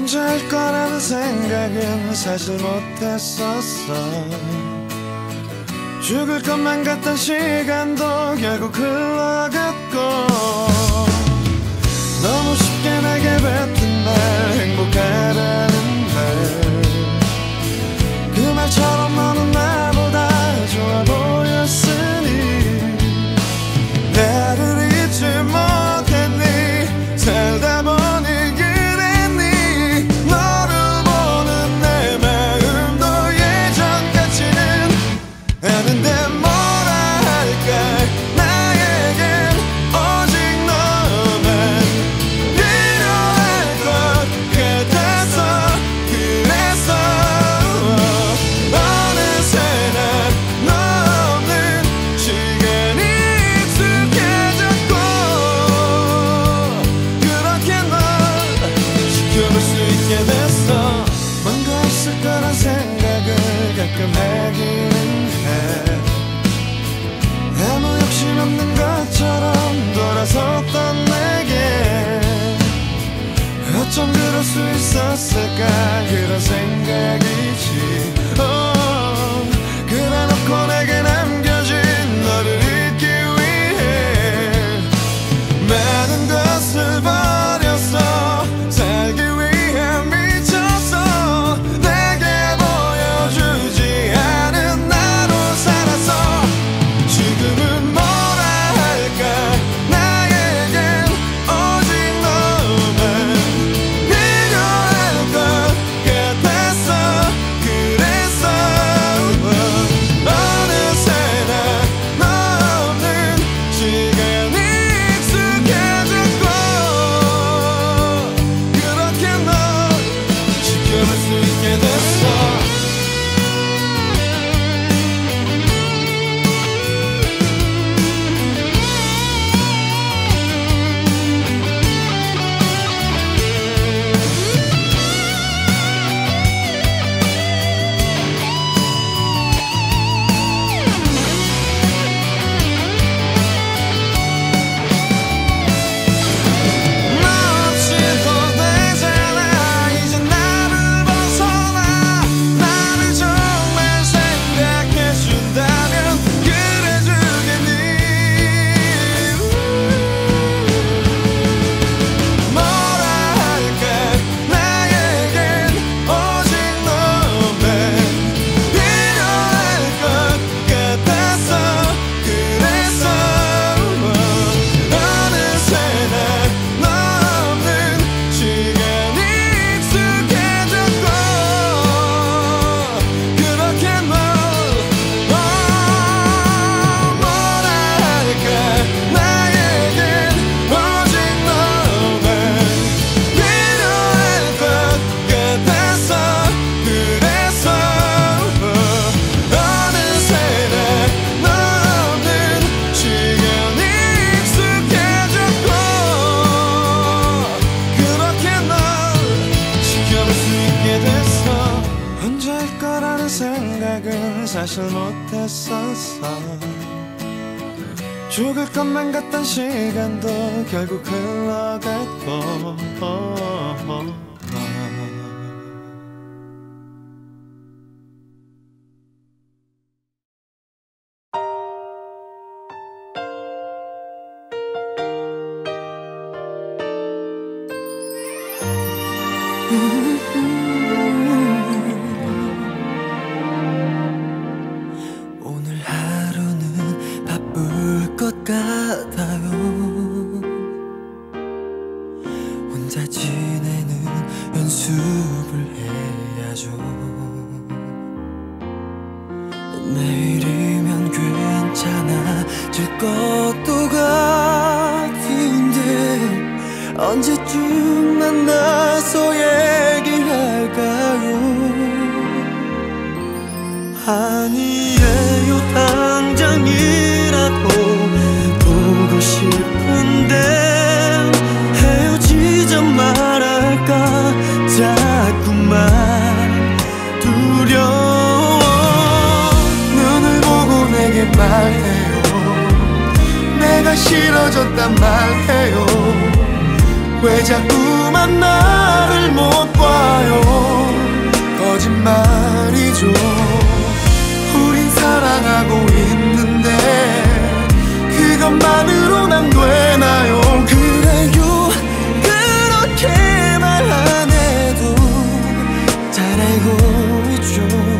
혼자일 거라는 생각은 사실 못했었어. 죽을 것만 같던 시간도 결국 흘러갔고, 너무 쉽게 내게 뱉은 말, 행복하라는 말, 그 말처럼 너는 나보다 좋아 보였으니 나를 잊지 못했니. 살다 보니 그랬니. 너를 보는 내 마음도 예전 같지는 않은데 뭐라 할까. 나에겐 오직 너만 필요할 것 같아서. 그래서 어느새나 너 없는 시간이 익숙해졌고, 그렇게 널 지켜볼 수 있게 됐어. 뭔가 있을 거란 생각을 가끔 하기는 해. 아무 욕심 없는 것처럼 돌아섰던 내게 어쩜 그럴 수 있었을까. 그런 생각이지. 그래 놓고 내게 남겨진 너를 잊기 위해 많은 것을 버렸어. 살기 위해 미쳤어. 내게 보여주지 않은 나로 살았어. 지금은 뭐라 할까. 나에겐 오직 너만 필요할 것 같았어. 그래서 어느새나 너 없는 시간이 익숙해졌고, 그렇게 널 지켜볼 수 있게 됐어. 너 없이도 되잖아. 이제 나를 벗어나. 나를 정말 생각해준다면 그래주겠니. 뭐라 할까. 나에겐 오직 너만 필요할 것 같았어. 그래서 어느새나 너 없는 시간이 익숙해졌고, 그렇게 널 뭐라 할까. 나에겐 오직 너만 필요할 것 같았어. 그래서 어느새나 너 없는 시간이 익숙해졌고, 그렇게 널 지켜볼 수 있게 됐어. 혼자일 거라는 생각은 사실 못했었어. 죽을 것만 같던 시간도 결국 흘러갔고. 오늘 하루는 바쁠 것 같아요. 혼자 지내는 연습을 해야죠. 내일이면 괜찮아질 것도 같은데 언제쯤 만나서 얘기할까요? 아니에요, 당장이라도 보고 싶은데 헤어지자 말할까 자꾸만 두려워. 눈을 보고 내게 말해요. 내가 싫어졌단 말해요. 왜 자꾸만 나를 못 봐. 봐요. 거짓말이죠. 우린 사랑하고 있는데 그것만으로 난 되나요? 그래요 그렇게 말 안 해도 잘 알고 있죠.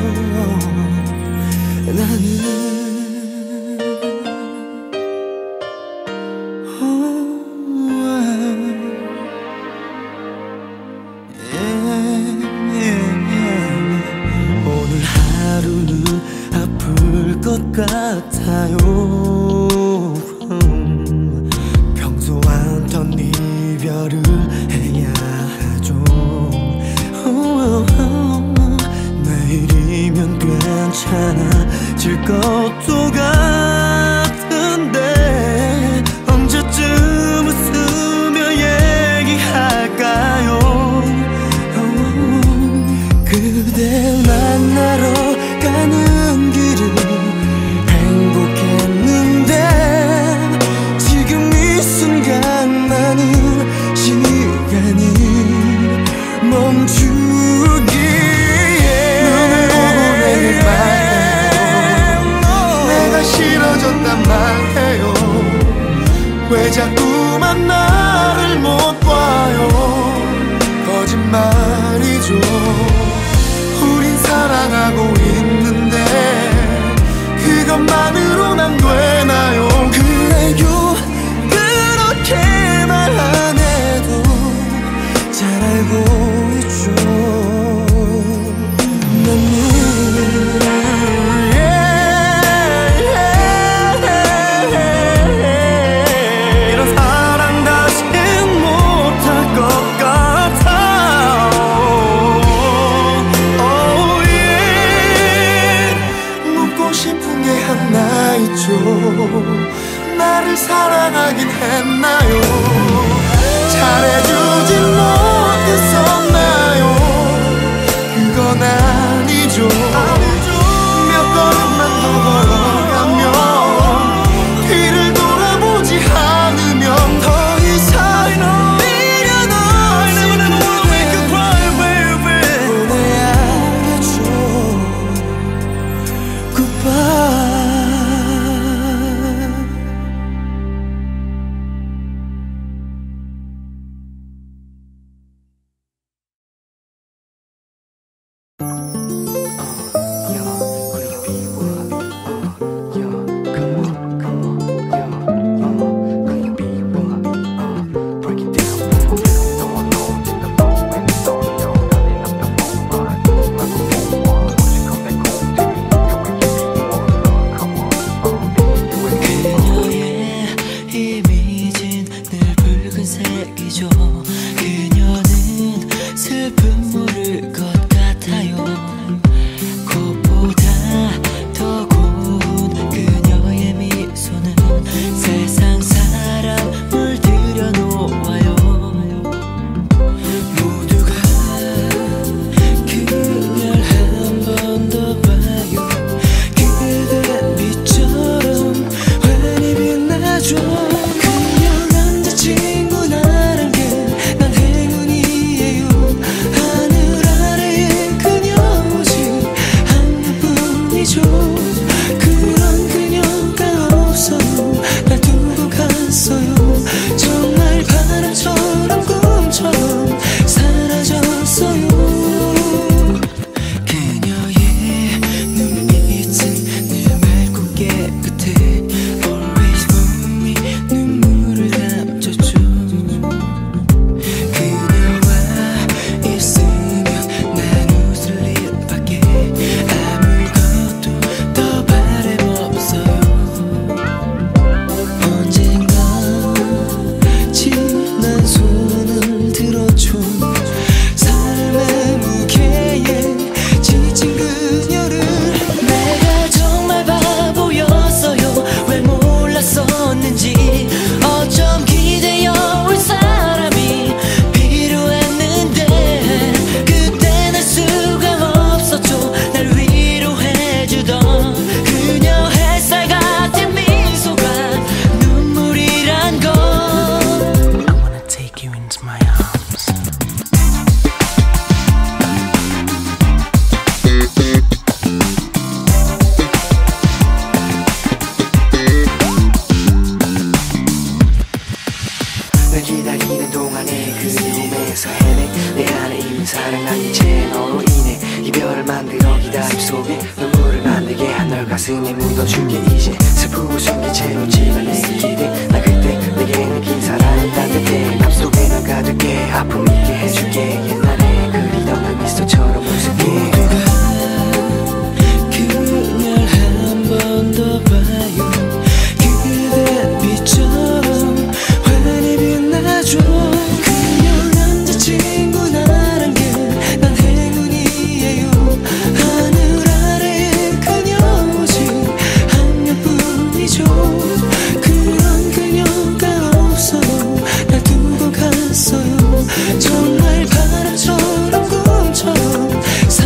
나는 오늘 하루는 아플 것 같아요. 평소와는 이별을 해야 하죠. 내일이면 괜찮아질 것도 같은데 언제쯤 웃으며 얘기할까요? 그댈 만나러 가는 길은 행복했는데 지금 이 순간 나는 시간이 멈추기에 눈을 보고 내게 말해요. 내가 싫어졌단 말해요. 왜 자꾸만 나를 못 봐요? 거짓말이죠. 우린 사랑하고 있는데 그것만으로 난 되나요? 그래요 그렇게 말 안 해도 잘 알고 있죠. 나는 이런 사랑 다신 못할 것 같아요. 묻고 싶은 게 하나 있죠. 나를 사랑하긴 했나요? 잘해주진 못했었나요? 그건 아니죠. 몇 걸음만 더 걸어가면 뒤를 돌아보지 않으면 더 이상 미련 없이 보내야겠죠. Goodbye. 입속에 눈물을 만들게 한 널 가슴에 묻어줄게. 이제 슬프고 숨긴 채로 지난 내 길에 나 그때 내게 느낀 사랑은 따뜻해. 맘속에 널 가득해 아픔 있게 해줄게. 옛날에 그리던 그 미소처럼 웃을게. 그날 한 번 더 봐요. 그대 빛처럼 환히 빛나줘. 그녀 남자친구 나란 게 난 행운이에요. 하늘 아래에 그녀 오직 한 명뿐이죠. 그런 그녀가 없어도 날 두고 갔어요. 정말 바람처럼 꿈처럼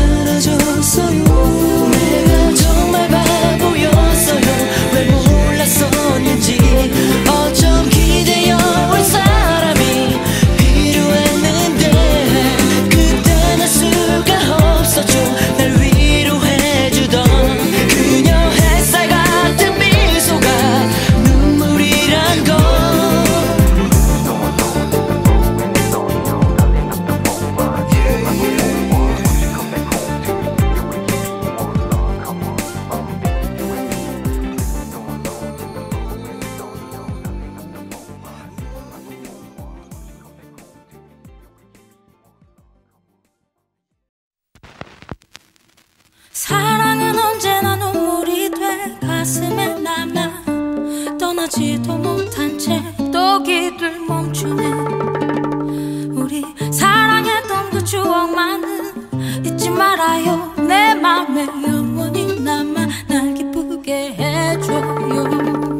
사라졌어요. 내가 정말 바보였어요. 왜 몰랐었는지. 어쩜 기대어 올 사람이 필요했는데 그땐 알 수가 없었죠. 날 위로해주던 그녀 햇살 같은 미소가 눈물이란 걸. 사랑은 언제나 눈물이 돼 가슴에 남아. 떠나지도 못한 채 또 길을 멈추네. 우리 사랑했던 그 추억만은 잊지 말아요. 내 맘에 영원히 남아 날 기쁘게 해줘요.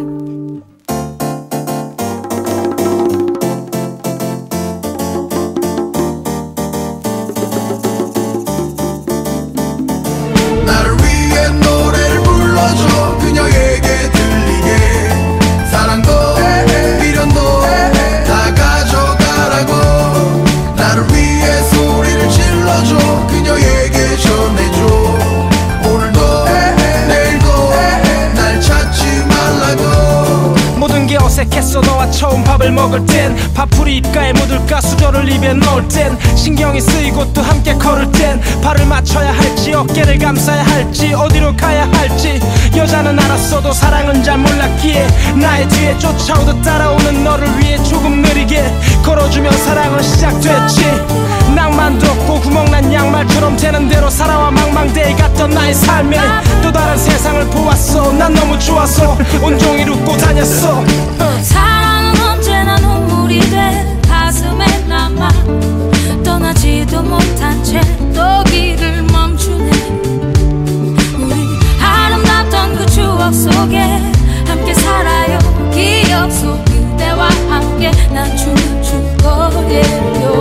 나를 위해 노래를 불러줘. 그녀에게 들리게 사랑도 미련도 다 가져가라고. 나를 위해 소리를 질러줘. 그녀에게 전해줘. 오늘도 내일도 날 찾지 말라고. 모든 게 어색했어. 너와 처음 밥을 먹을 땐 밥풀이 입가에 묻을까 수저를 입에 넣을 땐 신경이 쓰이고 또 함께 걸을 땐 발을 맞춰야 할지 어깨를 감싸야 할지 어디로 가야 할지. 여자는 알았어도 사랑은 잘 몰랐기에 나의 뒤에 쫓아오듯 따라오는 너를 위해 조금 느리게 걸어주면 사랑은 시작됐지. 낭만도 없고 구멍난 양말처럼 되는 대로 살아와 망망대해 갔던 나의 삶에 또 다른 세상을 보았어. 난 너무 좋아서 온종일 웃고 다녔어. 사랑은 언제나 눈물이 돼 가슴에 남아. 떠나지도 못한 채 또 길을 멈추네. 우리 아름답던 그 추억 속에 함께 살아요. 기억 속 그대와 함께 난 춤을 출 거예요.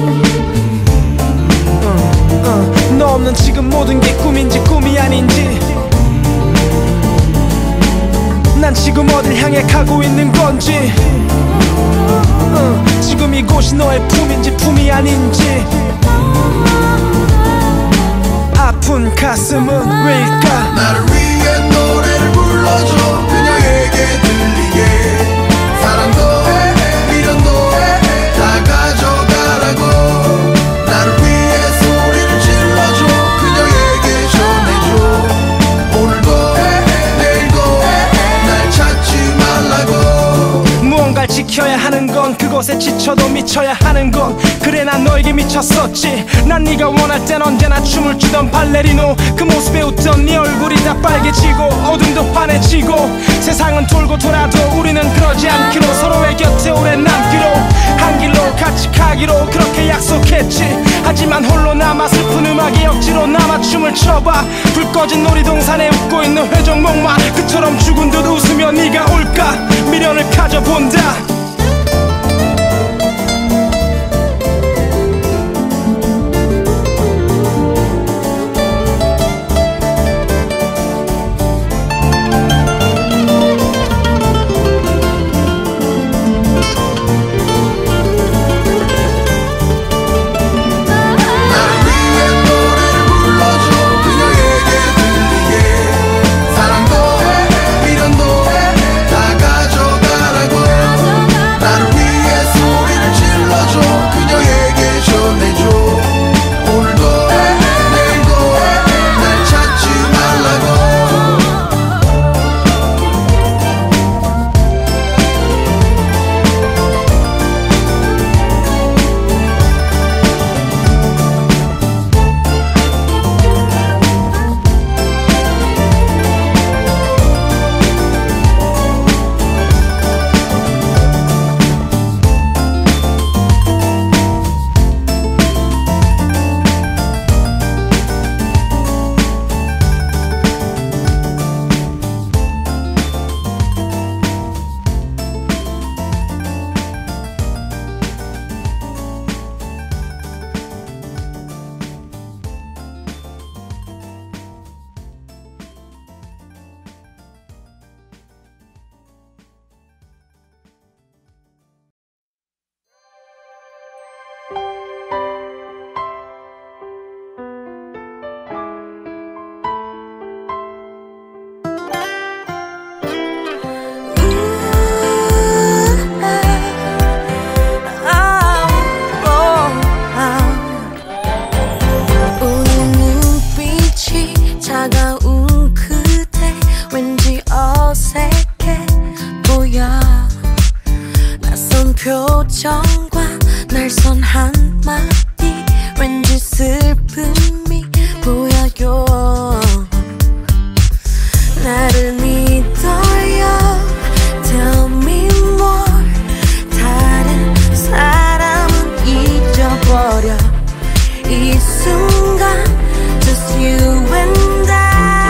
너 없는 지금 모든 게 꿈인지 꿈이 아닌지. 난 지금 어딜 향해 가고 있는 건지. 지금 이곳이 너의 품인지 품이 아닌지. 아픈 가슴은 왜일까. 나를 위해 노래를 불러줘. 그녀에게 들리게 사랑도 미련도 다 가져가라고. 나를 위해 소리를 질러줘. 그녀에게 전해줘. 오늘도 내일도 날 찾지 말라고. 무언가를 지켜야 하는 건 그것에 지쳐도 미쳐야 하는 건 그래 난 너에게 미쳤었지. 난 네가 원할 땐 언제나 춤을 추던 발레리노. 그 모습에 웃던 네 얼굴이 다 빨개지고 어둠도 환해지고. 세상은 돌고 돌아도 우리는 그러지 않기로 서로의 곁에 오래 남기로 한 길로 같이 가기로 그렇게 약속했지. 하지만 홀로 남아 슬픈 음악에 억지로 남아 춤을 춰봐. 불 꺼진 놀이동산에 웃고 있는 회전목마. 그처럼 죽은 듯 웃으며 네가 올까 미련을 가져본다. 사랑도 미련도 다 가져가라고. 없어요. 나를 믿어요. Tell me more. 다른 사람은 잊어버려. 이 순간 Just you and I.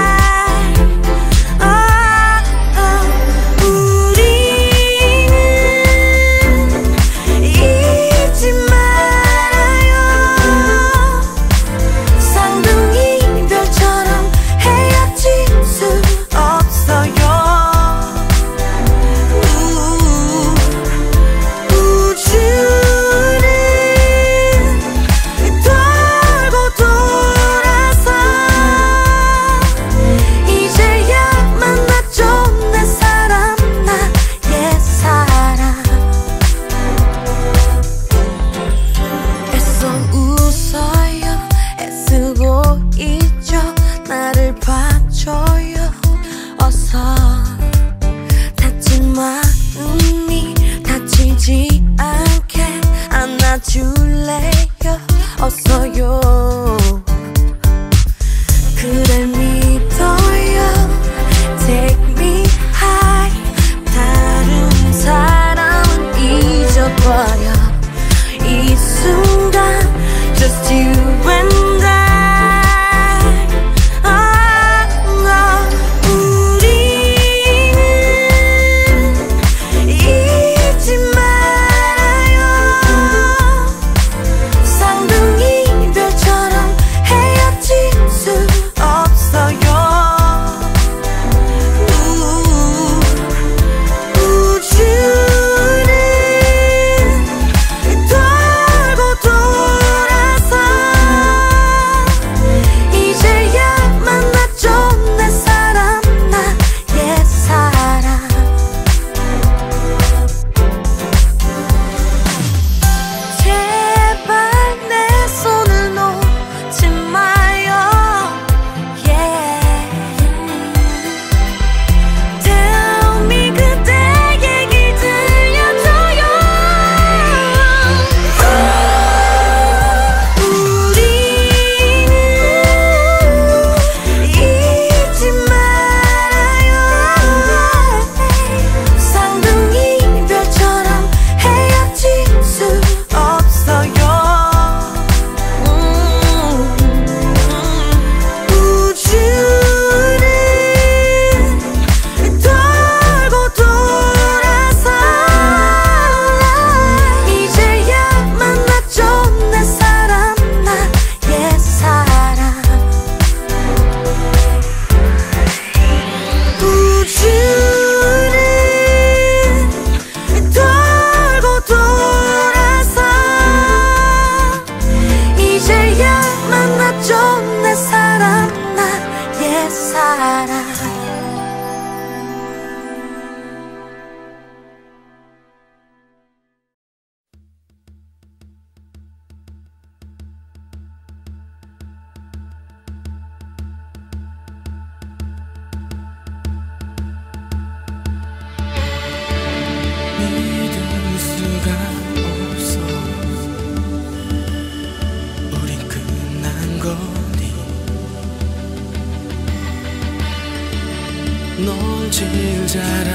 널 제일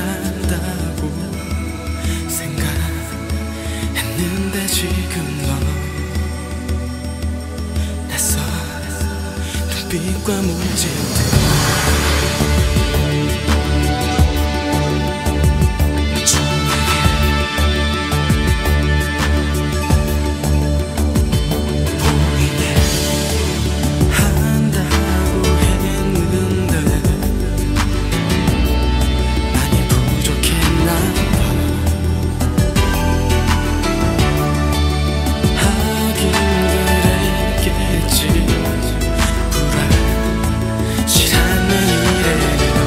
잘한다고 생각했는데 지금 너 낯선 눈빛과 문제들 불안실한 내 일에는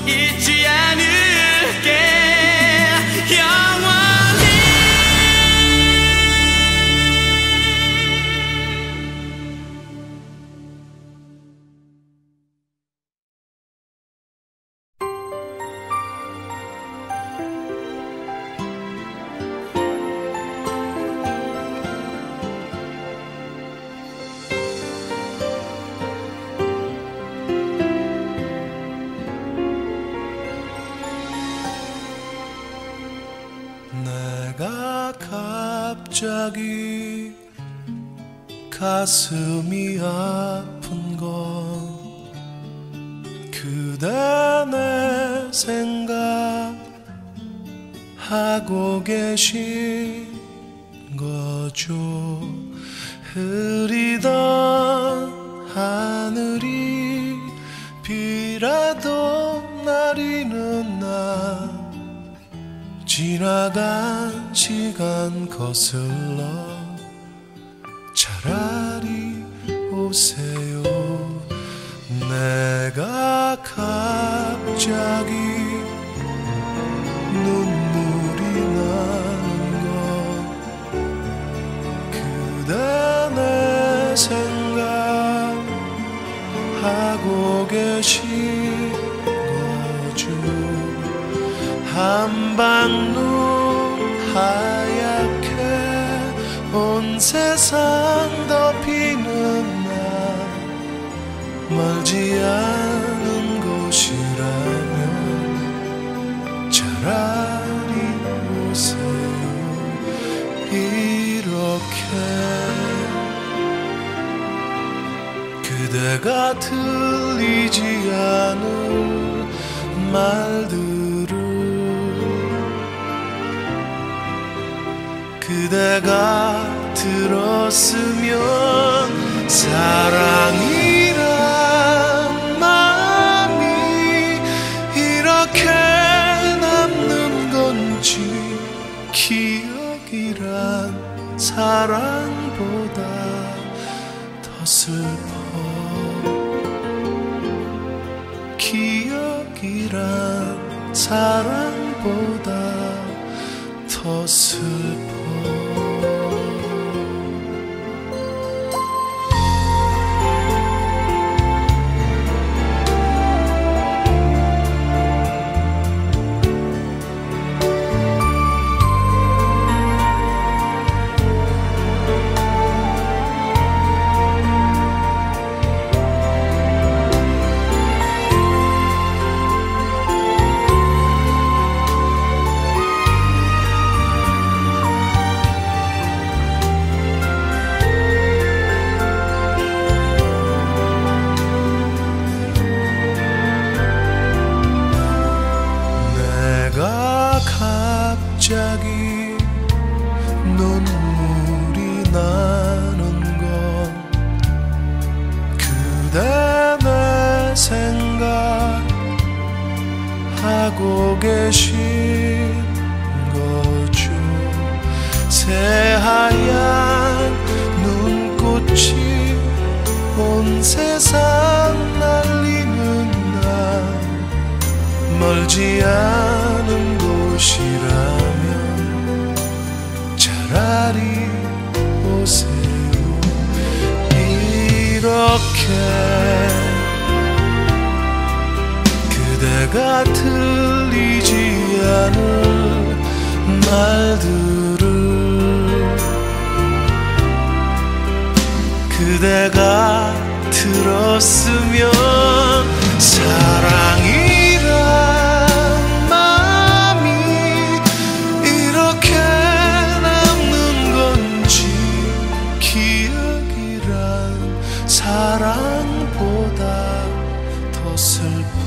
잊지 않을게 영원히. 내가 갑자기 가슴이 아픈 건 그대 내 생각하고 계신 거죠. 흐리던 하늘이 비라도 내리는 날 지나간 시간 거슬러 차라리 오세요. 내가 갑자기 눈물이 나는 건 그대 내 생각하고 계신 거죠. 한방눈 하얗게 온 세상 덮이는 날 멀지 않은 곳이라면 차라리 오세요. 이렇게 그대가 들리지 않을 말들을 그대가 들었으면 사랑이란 마음이 이렇게 남는 건지 기억이란 사랑보다 더 슬퍼 기억이란 사랑보다 더 슬퍼. 갑자기 눈물이 나는 건 그대 내 생각하고 계신 거죠. 새하얀 눈꽃이 온 세상 날리는 날 멀지 않은 곳이라면 차라리 오세요. 이렇게 그대가 들리지 않을 말들을 그대가 들었으면 사랑이란 마음이 이렇게 남는 건지 기억이란 사랑보다 더 슬퍼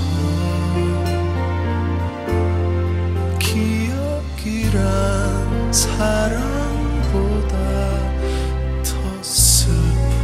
기억이란 사랑보다 더 슬퍼.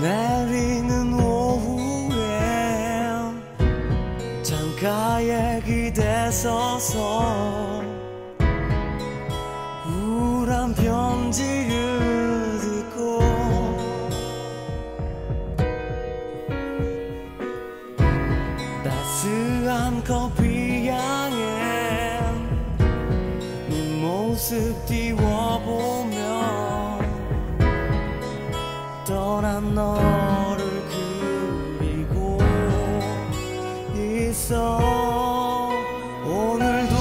내리는 오후에 창가에 기대서서 우울한 편지를 듣고 따스한 커피 향에 네 모습 띄워보며 떠난 너를 그리고 있어. 오늘도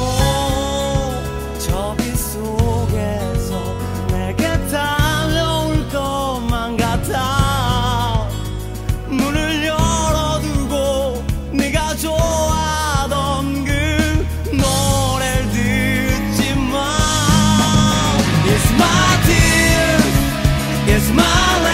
저 빛 속에서 내게 달려올 것만 같아. 문을 열어두고 네가 좋아하던 그 노래를 듣지만 It's my tears, it's my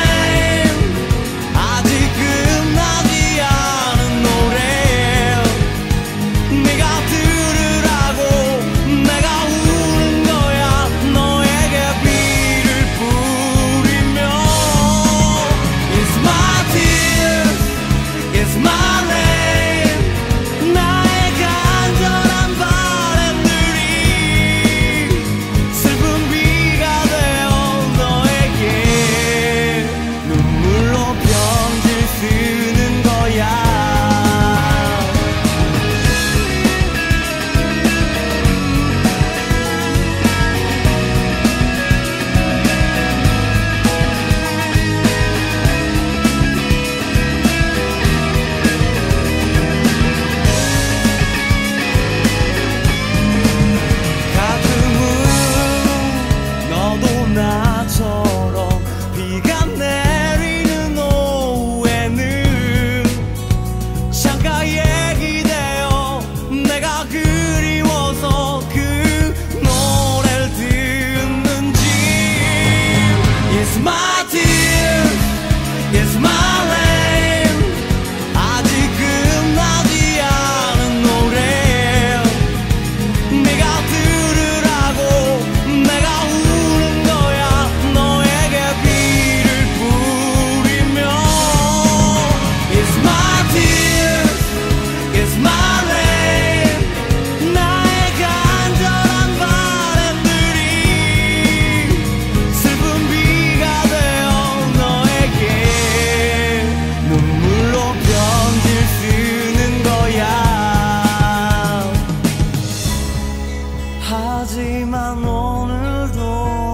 하지만 오늘도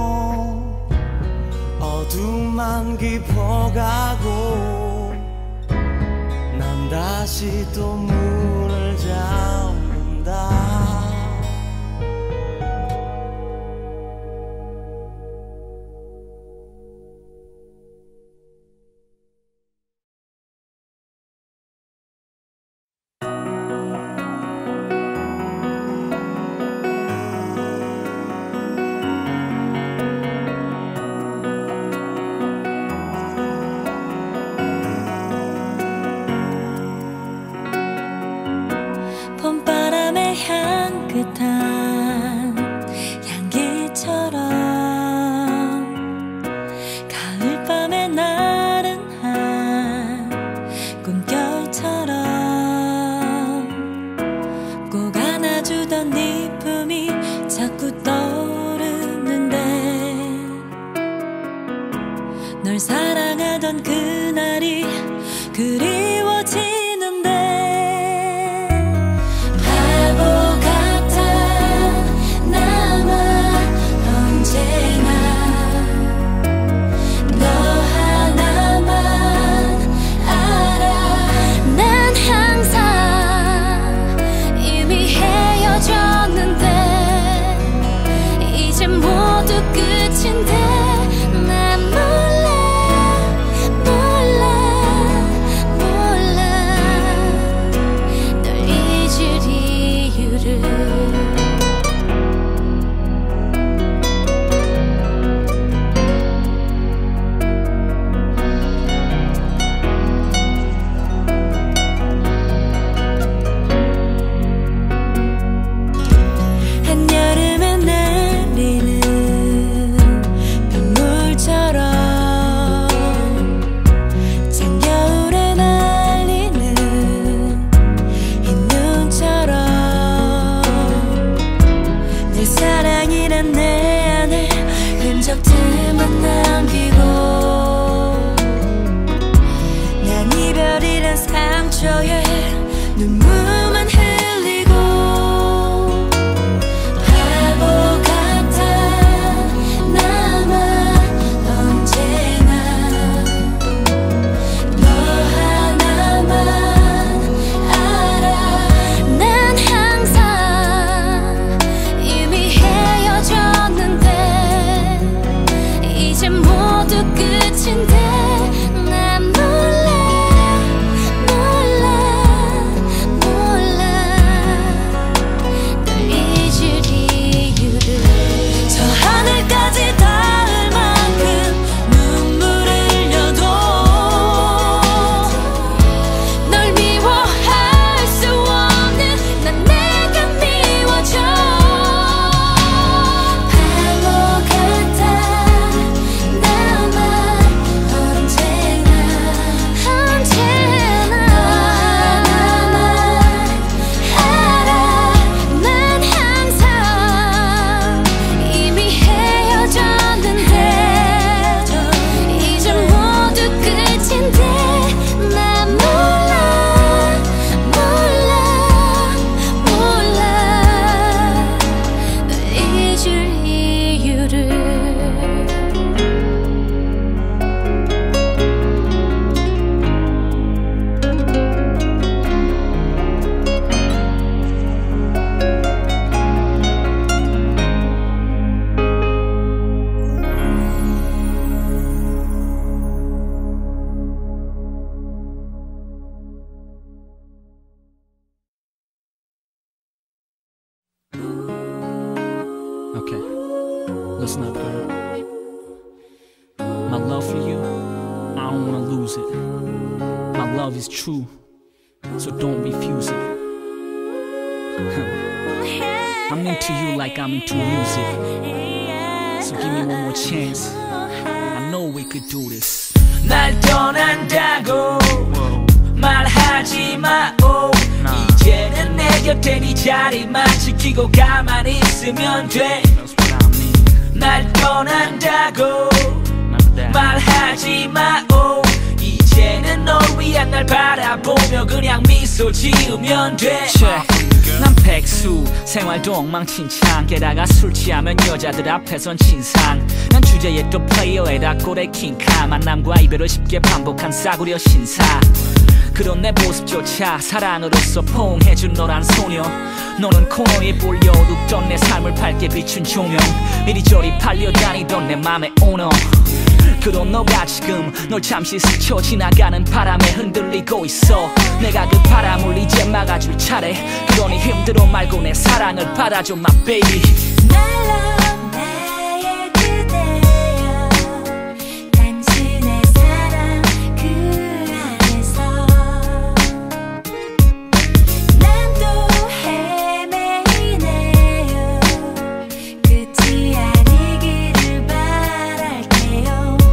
어둠만 깊어가고 난 다시 또 문을 잠근다. 봄바람의 향긋한 향기처럼 가을밤의 나른한 꿈결처럼 꼭 안아주던 네 품이 자꾸 떠오르는데 널 사랑하던 그날이 그리워지는데 난 몰라 찔린 상처에 눈물만 흘리고 바보 같아 나만 언제나 너 하나만 알아. 난 항상 이미 헤어졌는데 이제 모두 끝인데 난 몰라 널 잊을 이유를. 저 하늘까지 닿을 만큼 눈물 흘려도 널 미워할 수 없는 난 내가 미워져. 바보 같아 나만 언제나 나만 알아. 난 항상 이미 헤어졌는데 이제 모두 끝인데 난 몰라 널 잊을 이유를. Okay, listen up, girl. My love for you, I don't wanna lose it. My love is true, so don't refuse it. I'm into you like I'm into music, so give me one more chance. I know we could do this. 날 떠난다고 말하지 마오. 이제는 내 곁에 네 자리만 지키고 가만히 있으면 돼. 날 떠난다고 말하지 마오. 이제는 널 위한 날 바라보며 그냥 미소 지으면 돼. 난 백수, 생활도 엉망진창. 게다가 술 취하면 여자들 앞에선 진상. 난 주제에 또 플레이어에다 꼴에 킹카. 만남과 이별을 쉽게 반복한 싸구려 신사. 그런 내 모습조차 사랑으로서 포옹해준 너란 소녀. 너는 코너에 몰려 눕던 내 삶을 밝게 비춘 조명. 이리저리 팔려다니던 내 맘의 오너. 그런 너가 지금 널 잠시 스쳐 지나가는 바람에 흔들리고 있어. 내가 그 바람을 이제 막아줄 차례. 그러니 힘들어 말고 내 사랑을 받아줘 my baby. 나의 그대여 당신의 사랑 그 안에서 난 또 헤매이네요. 끝이 아니기를 바랄게요.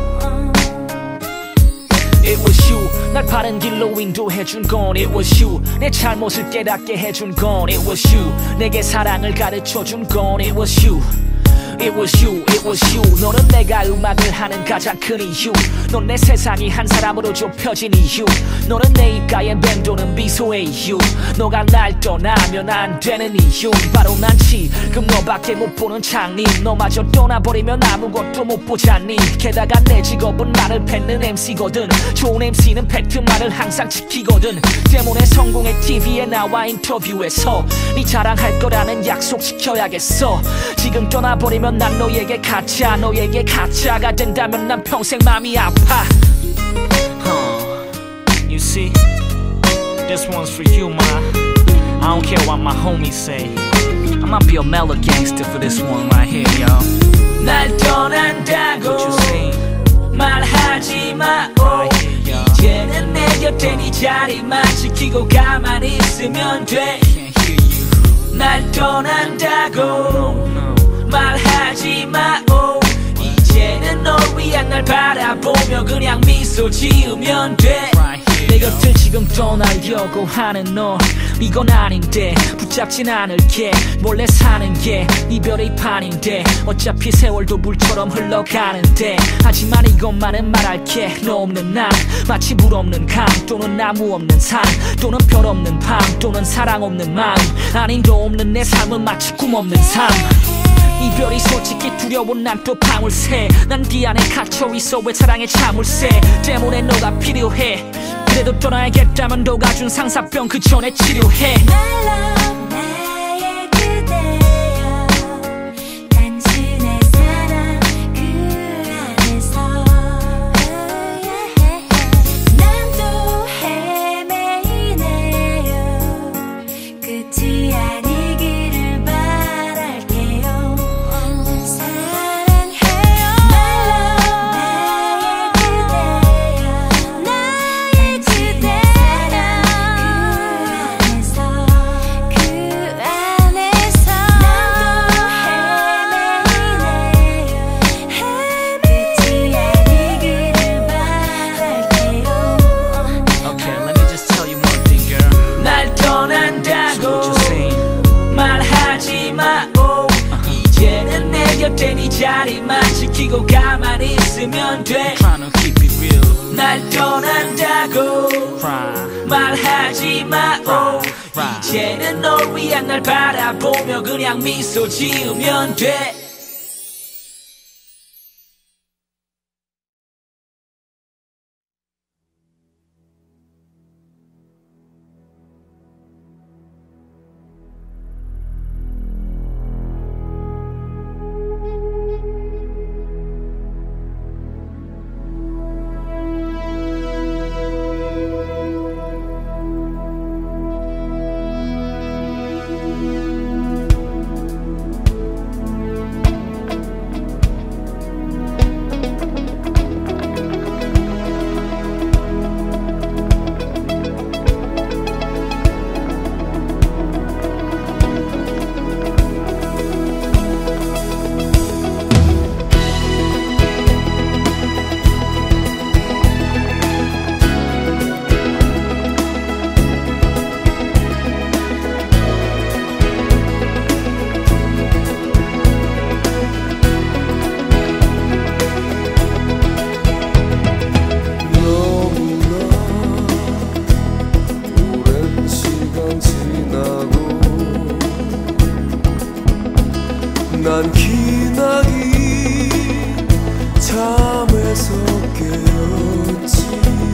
It was you. 날 바른 길로 인도해준 건 It was you. 내 잘못을 깨닫게 해준 건 It was you. 내게 사랑을 가르쳐준 건 It was you. It was you, it was you. 너는 내가 음악을 하는 가장 큰 이유. 넌 내 세상이 한 사람으로 좁혀진 이유. 너는 내 입가에 맴도는 미소의 이유. 너가 날 떠나면 안 되는 이유. 바로 난 지금 너밖에 못 보는 장님. 너마저 떠나버리면 아무것도 못 보잖니. 게다가 내 직업은 말을 뱉는 MC거든. 좋은 MC는 팩트 말을 항상 지키거든. 때문에 성공의 TV에 나와 인터뷰에서 네 자랑할 거라는 약속 지켜야겠어. 지금 떠나버리면 난 너에게 가짜. 너에게 가짜가 된다면 난 평생 맘이 아파. You see, this one's for you, ma. I don't care what my homies say. I'ma be a mellow gangster for this one right here, y'all. 날 떠난다고 What you say? 말하지 마오. 이제는 내 곁에 네 자리만 지키고 가만히 있으면 돼. Can't hear you. 날 떠난다고 말하지 마오. 이제는 널 위한 날 바라보며 그냥 미소 지으면 돼. 내 곁을 지금 떠나려고 하는 너 이건 아닌데 붙잡진 않을게. 몰래 사는 게 이별의 판인데 어차피 세월도 물처럼 흘러가는데 하지만 이것만은 말할게. 너 없는 난 마치 물 없는 강 또는 나무 없는 산 또는 별 없는 밤 또는 사랑 없는 마음 아닌 너 없는 내 삶은 마치 꿈 없는 삶. 이별이 솔직히 두려워 난 또 방울 새. 난 네 안에 갇혀있어 왜 사랑에 참을새 때문에 너가 필요해. 그래도 떠나야겠다면 너가 준 상사병 그 전에 치료해. 나의 그대여 당신의 사랑 그 안에서 난 또 헤매이네요. 끝이 아니기를 바랄게요. 사랑해요. 나의 그대여 그 안에서 끝이 아니기를 바랄게요. Okay, let me just tell you one thing, girl. 날 떠난다고 What you saying? 말하지 마. 이제는 내 곁에 네 자리만 지키고 가만히 있으면 돼. Trying to keep it real. 날 떠난다고 Right. 말하지 마. Right. 이제는 널 위한 날 바라보며 그냥 미소 지으면 돼. 난 기나긴 잠에서 깨었지.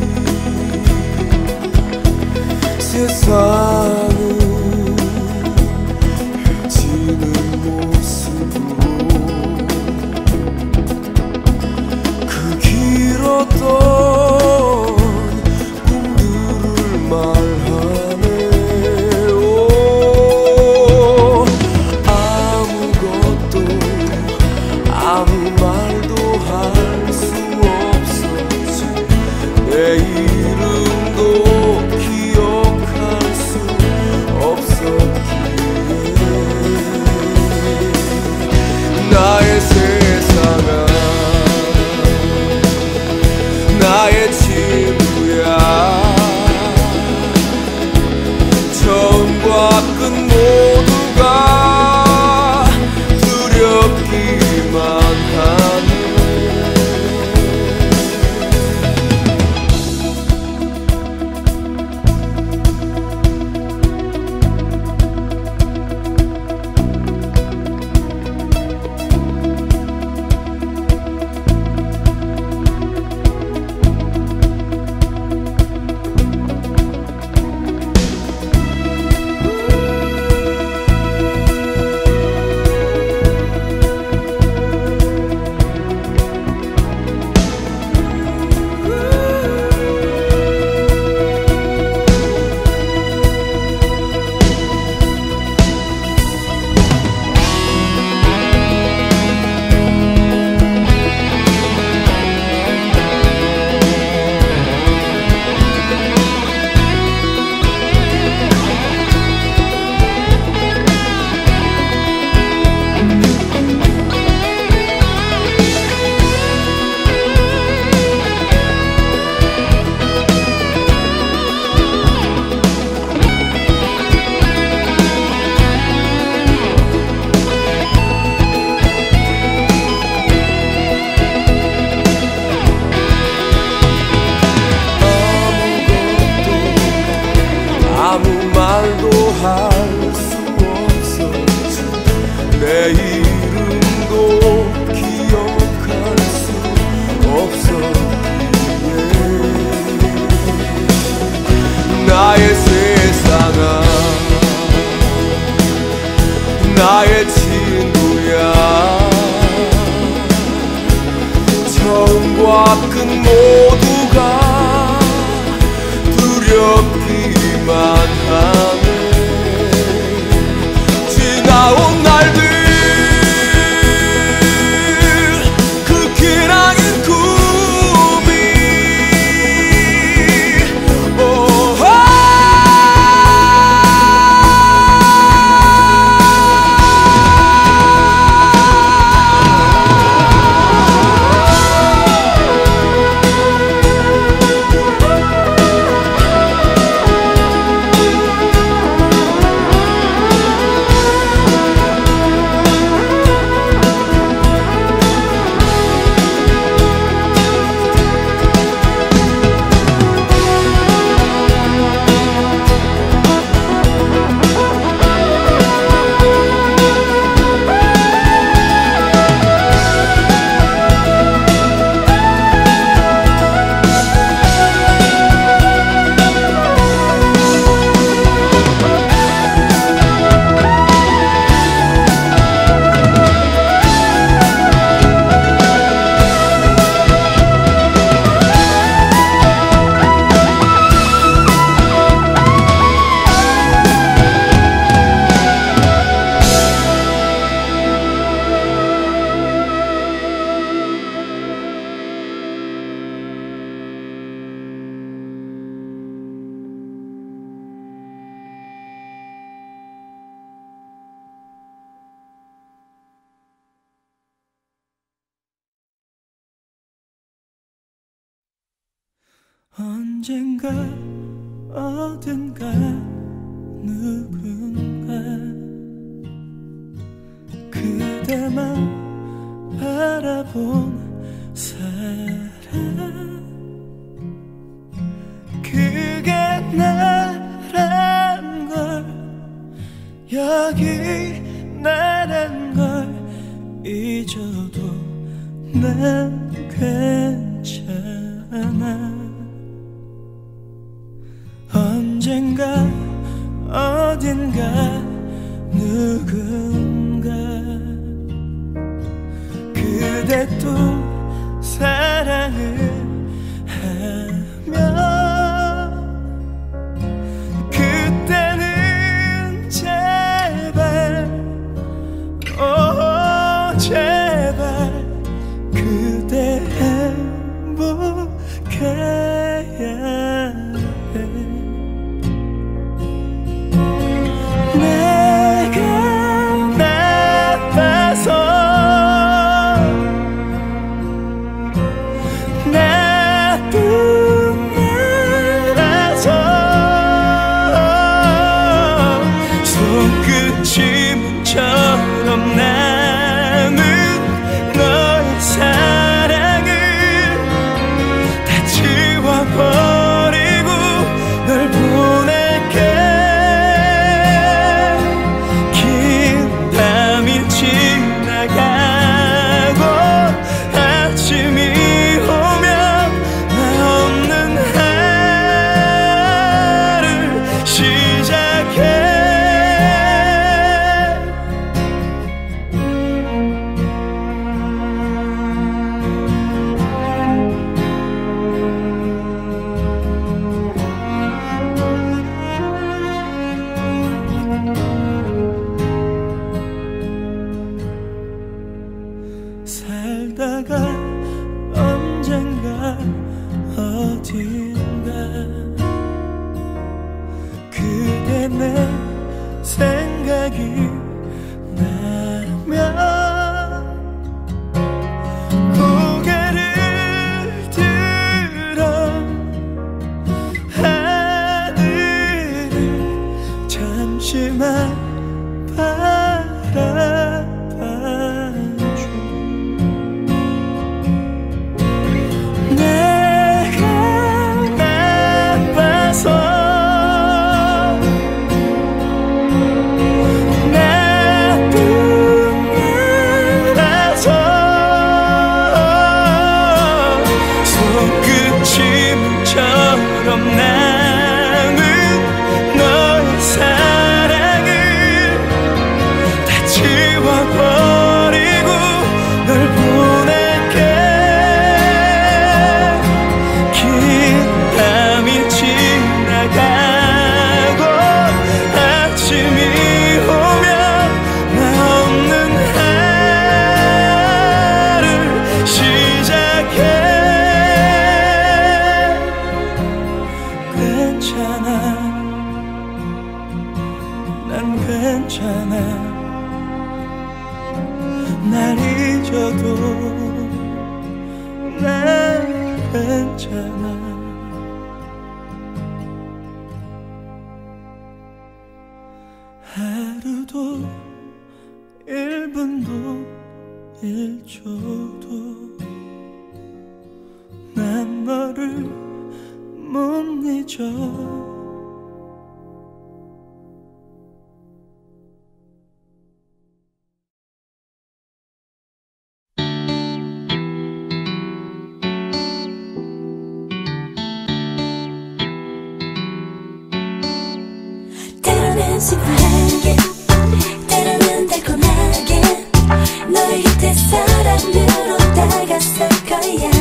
세상은 헤어지는 모습으로 그 길었던 꿈들을 말하네. 아무 말도 할 수 없었지. 내 이름도 기억할 수 없었기에 나의 세상아 나의 친구야. 처음과 끝 모두가 두렵기만 하네. 나의 친구야. 처음과 끝 모두가 두렵기만 하네. 지나온 날들 그 기나긴 꿈이 언젠가 어딘가 누군가 그대만 바라본 사람 그게 나란 걸 여기 나란 걸 잊어도 난 괜찮아. 언젠가 어딘가 누군가 그대 또 사랑을 하면 그때는 제발 제발 그대 행복해야 내가 나빠서 나쁜 나라서 손끝이 문처럼 남은 너의 사랑을 다 지워버리고 널 보낼게. 지나가고 아침이 오면 나 없는 하루 시작해. 살다가 언젠가 어딘가 그대 내 생각이 나면 고개를 들어 하늘을 잠시만 바라봐줘. 내가 나빠서 나쁜 나라서 손끝이 문처럼 남은 너의 사랑을 다 괜찮아. 날 잊어도 난 괜찮아. 하루도 1분도 1초도 난 너를 못 잊어. 때로는 심플하게 때로는 달콤하게 너의 곁에 사랑으로 다가설 거야.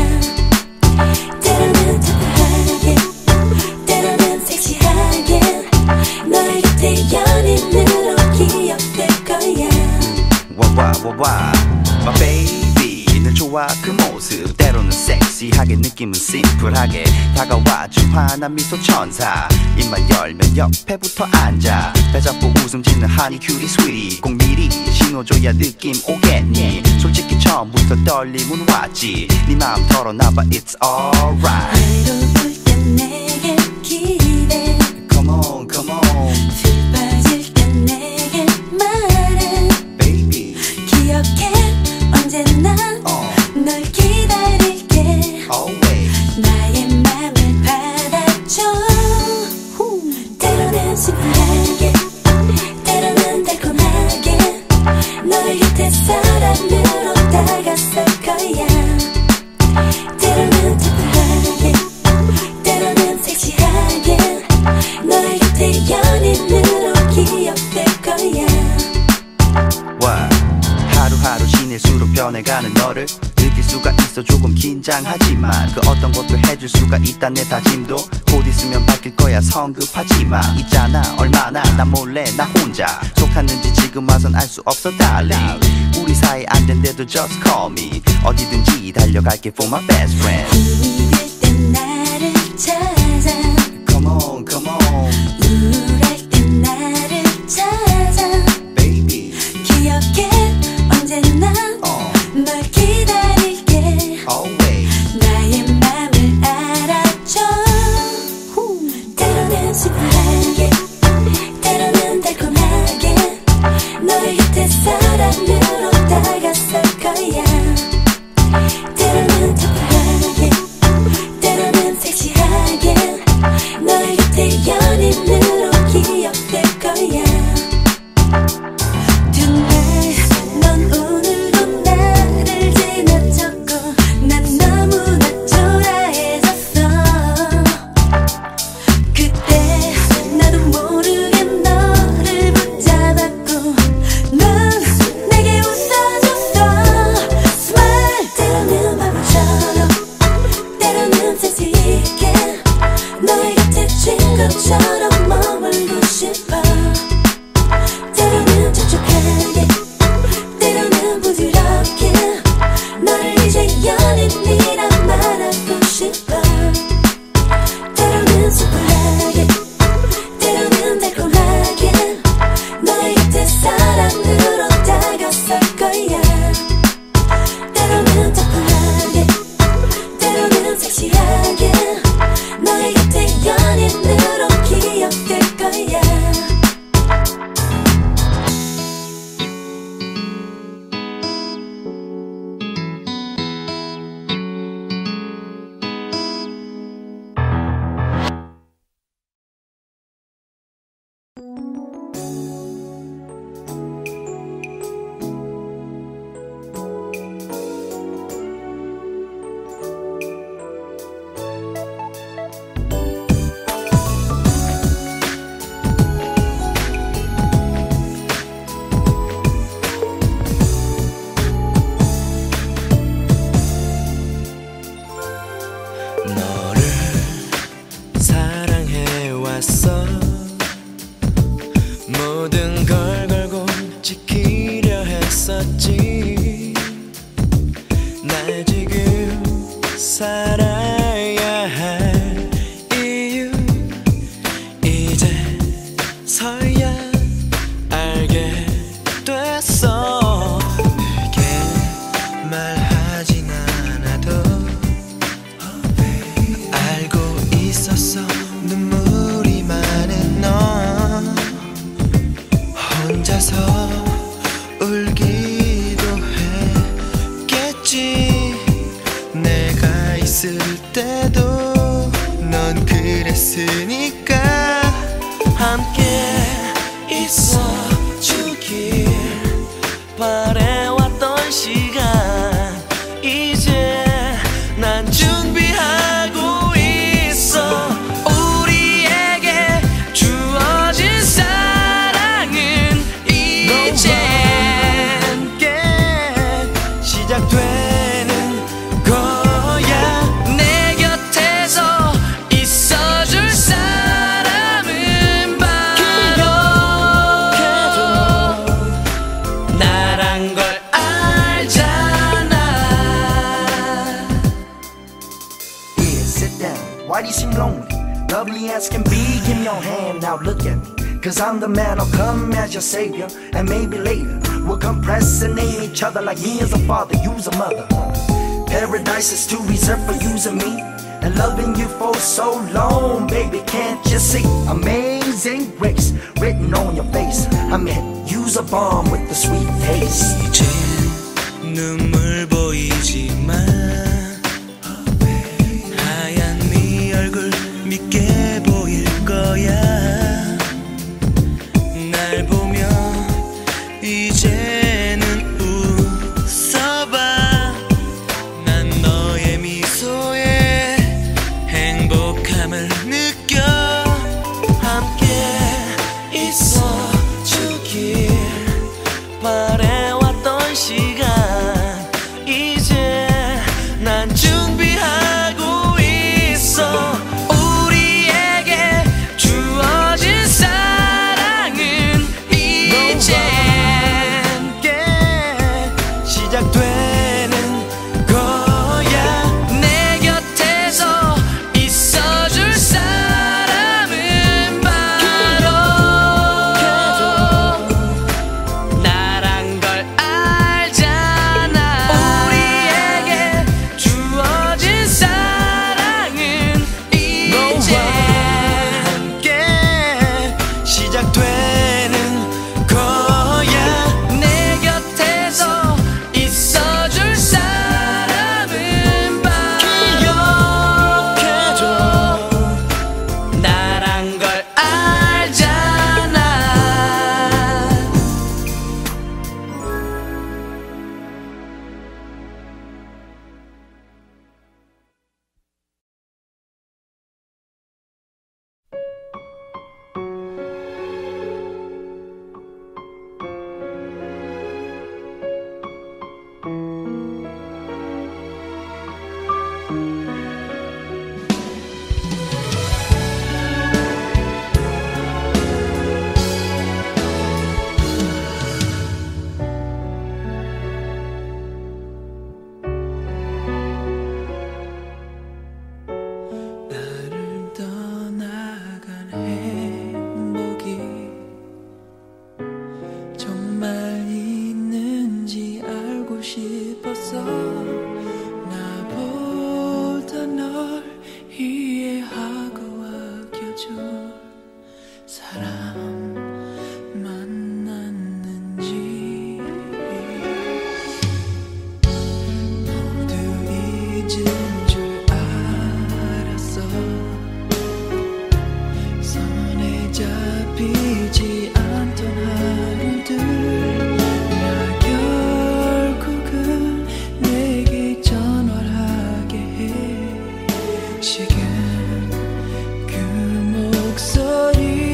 때로는 특별하게 때로는 섹시하게 너의 곁에 연인으로 기억될 거야. 와와와와 my baby 늘 좋아 그 모습. 때로는 섹시하게 느낌은 심플하게 다가와준 환한 미소 천사. 입만 열면 옆에 붙어 앉아 배 잡고 웃음 짓는 honey cutie sweetie. 꼭 미리 신호줘야 느낌 오겠니. 솔직히 처음부터 떨림은 왔지. 네 마음 털어놔봐 it's alright. 외로울 땐 내게 기대 Come on come on 푹 빠질 땐 내게 말해 baby. 기억해 언제나 널 기다릴게. Always 나의 맘을 받아줘. 때로는 심플하게 때로는 달콤하게 너의 곁에 사랑으로 다가설 거야. 때로는 특별하게 때로는 섹시하게 너의 곁에 연인으로 기억될 거야. 와 하루하루 지낼수록 변해가는 너를 느낄 수가 있어. 조금 긴장하지만 그 어떤 것도 해줄 수가 있단 내 다짐도 곧 있으면 바뀔 거야. 성급하지마. 있잖아 얼마나 나 몰래 나 혼자 속았는지 지금 와선 알 수 없어 darling. 우리 사이 안 된대도 just call me. 어디든지 달려갈게 for my best friend. 힘이 들 땐 나를 찾아 Come on come on 우울할 땐 나를 찾아 baby. 기억해 언제나 널 기다릴게. Always 나의 맘을 알아줘. 때로는 심플하게 때로는 달콤하게 너의 곁에 사랑으로 다가설 거야. 때로는 특별하게 때로는 섹시하게 너의 곁에 연인으로 기억될 거야. Tonight 넌 오늘도 나를 지나쳤고 난 너무나 초라해졌어. 그때 나도 모르게 너를 붙잡았고 넌 내게 웃어줬어. Smile. 때로는 바보처럼 때로는 센스 있게 너의 곁에 친구처럼 머물고 싶어. 때로는 촉촉하게 때로는 부드럽게 너를 이제 연인이란 말하고 싶어. 때로는 심플하게 때로는 달콤하게 너의 곁에 사랑으로 다가설 거야. 때로는 특별하게 때로는 섹시하게 너의 곁에 연인으로 기억될 거야. 있으니까 함께 있어주길 바래왔던 시간 이제 난 준비하고 있어 우리에게 주어진 사랑은 이제 함께 시작되는 거야 내 곁에서 있어줄 사람은 바로 나란 걸 알잖아. Yeah, sit down. Why do you seem lonely? Lovely as can be, give me your hand, now look at me. Cause I'm the man, I'll come as your savior. And maybe later, we'll come impersonate each other like me as a father, you's a mother. Paradise is too reserved for you and me. And loving you for so long, baby, can't you see? Amazing grace written on your face. I mean, use a bomb with the sweet taste. 이제 눈물 보이지만 하얀 네 얼굴 믿게 보일 거야 날 보며 이제는 웃어봐 난 너의 미소에 행복함을 느껴 함께 있어주길 바래왔던 시간 이제 난 준비하고 있어 우리에게 주어진 사랑은 이제 함께 시작되는 거야 내 곁에서 있어줄 사람은 바로 나란 걸 알잖아 우리에게 주어진 사랑은 이제 함께 시작되는 거야 내 곁에서 있어줄 사람은 바로 나란 걸 알잖아. 나를 떠나간 행복이 정말 있는지 알고 싶었어 나보다 널 이해하고 아껴줄 사람 만났는지 모두 잊은 줄 알았어 손에 잡히지 않던 하루들 나 결국은 내게 전화를 하게 해 지금 그 목소리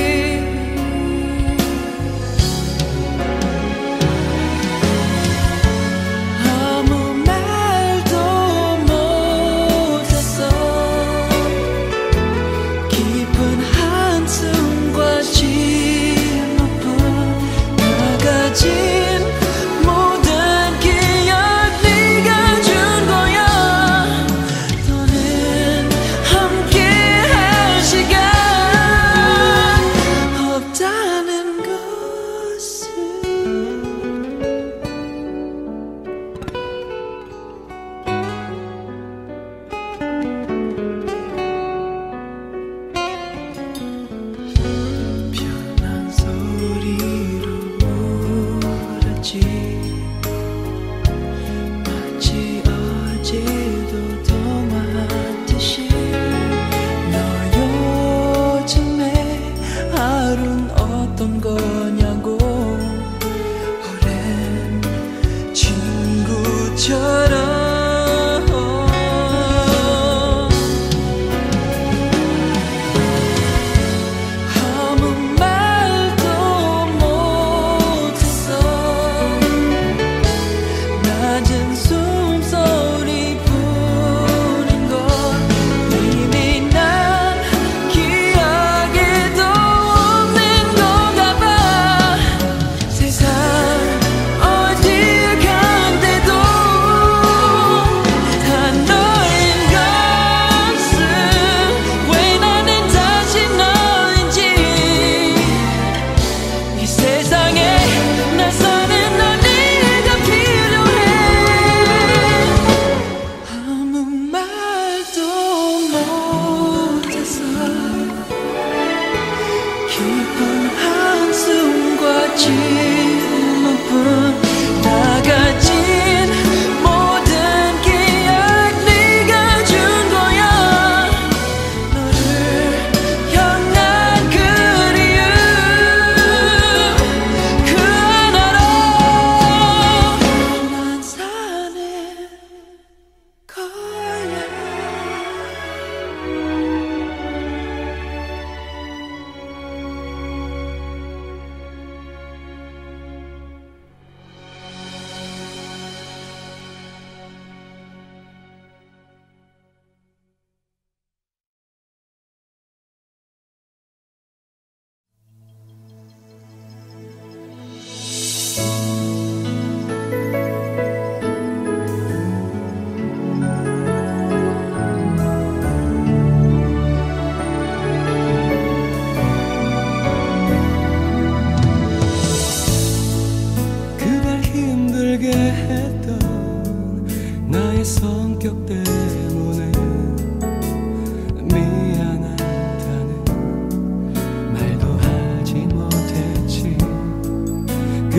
아무 말도 못했어 깊은 한숨과 진로뿐 나가진 모든 기억 네가 준 거야 더는 함께할 시간 없다는 것을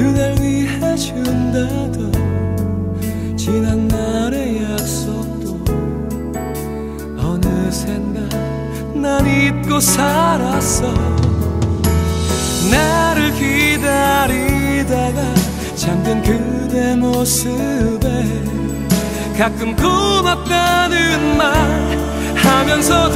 그댈 위해 준다던 지난 날의 약속도 어느샌가 난 잊고 살았어. 나를 기다리다가 잠든 그대 모습에 가끔 고맙다는 말 하면서도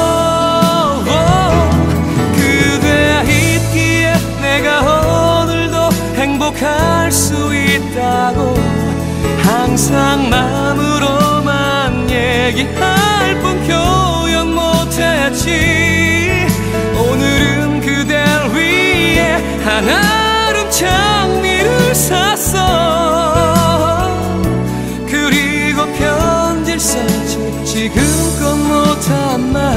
그대 있기에 내가 오늘도 행복할 수 있다고 항상 마음으로만 얘기할 뿐 표현 못했지. 오늘은 그댈 위해 한아름 장미를 샀어. 그리고 편지를 썼지. 지금껏 못한 말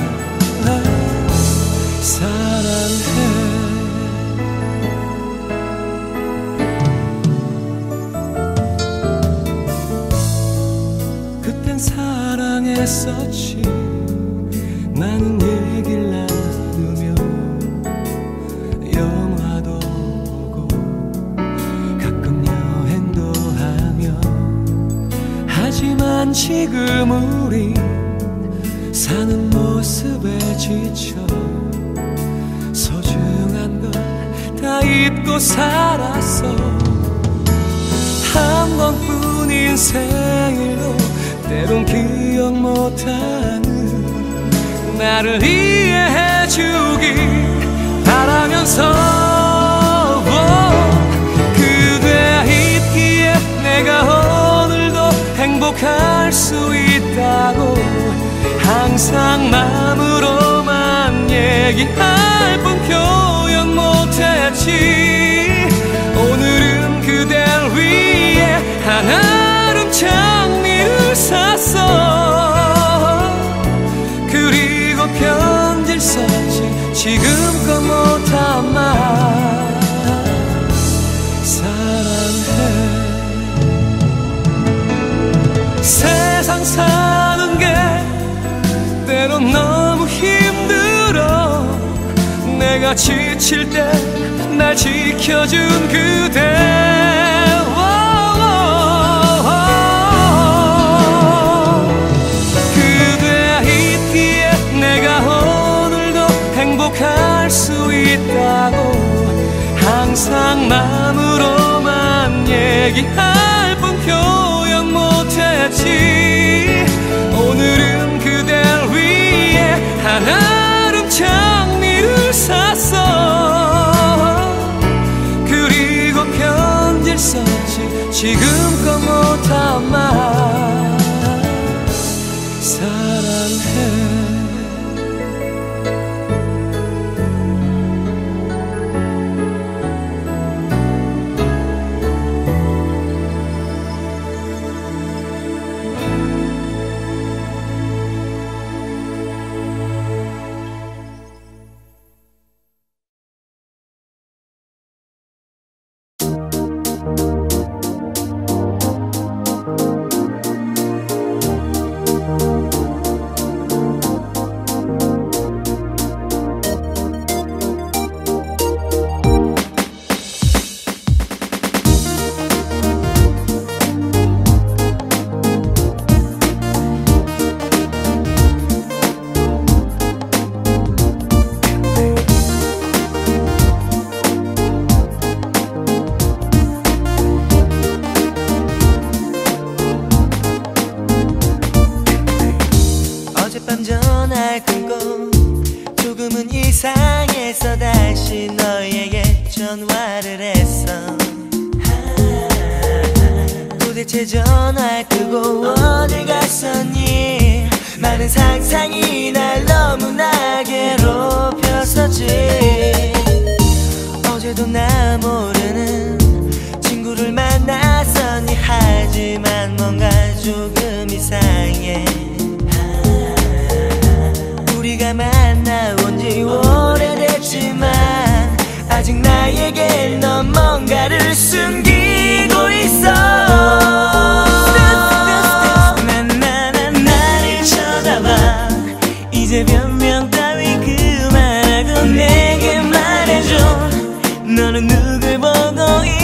사랑해. 그땐 사랑했었지. 나는 얘기를 나누며 영화도 보고 가끔 여행도 하며. 하지만 지금 우리 사는 모습에 지쳐 소중한 걸 다 잊고 살았어. 한 번뿐인 생일도 때론 기억 못하는 나를 이해해주길 바라면서 그대 있기에 내가 오늘도 행복할 수 있다고 항상 마음으로만 얘기할 뿐 표현 못했지. 오늘은 그댈 위해 한아름 장미를 샀어. 그리고 편지를 썼지. 지금껏 못한 말 사랑해. 세상 사는 게 때론 너무 힘들어. 내가 지칠 때 날 지켜준 그대. 그대 있기에 내가 오늘도 행복할 수 있다고 항상 마음으로만 얘기할 뿐 표현 못했지. 오늘은 그댈 위해 한아름 장미를 샀어. 그리고 편지를 썼지. 지금껏 못한 말 사랑해. 어젯밤 전화를 끊고 조금은 이상해서 다시 너에게 전화를 했어. 도대체 전화를 끄고 어딜 갔었니? 많은 상상이 날 너무나 괴롭혔었지. 어제도 나 모르는 친구를 만났었니? 하지만 뭔가 조금 이상해. 우리가 만나온 지 오래됐지만 아직 나에게 넌 뭔가를 숨기고 있어. 나를 쳐다봐. 이제 변명 따위 그만하고 내게 말해줘. 너는 누굴 보고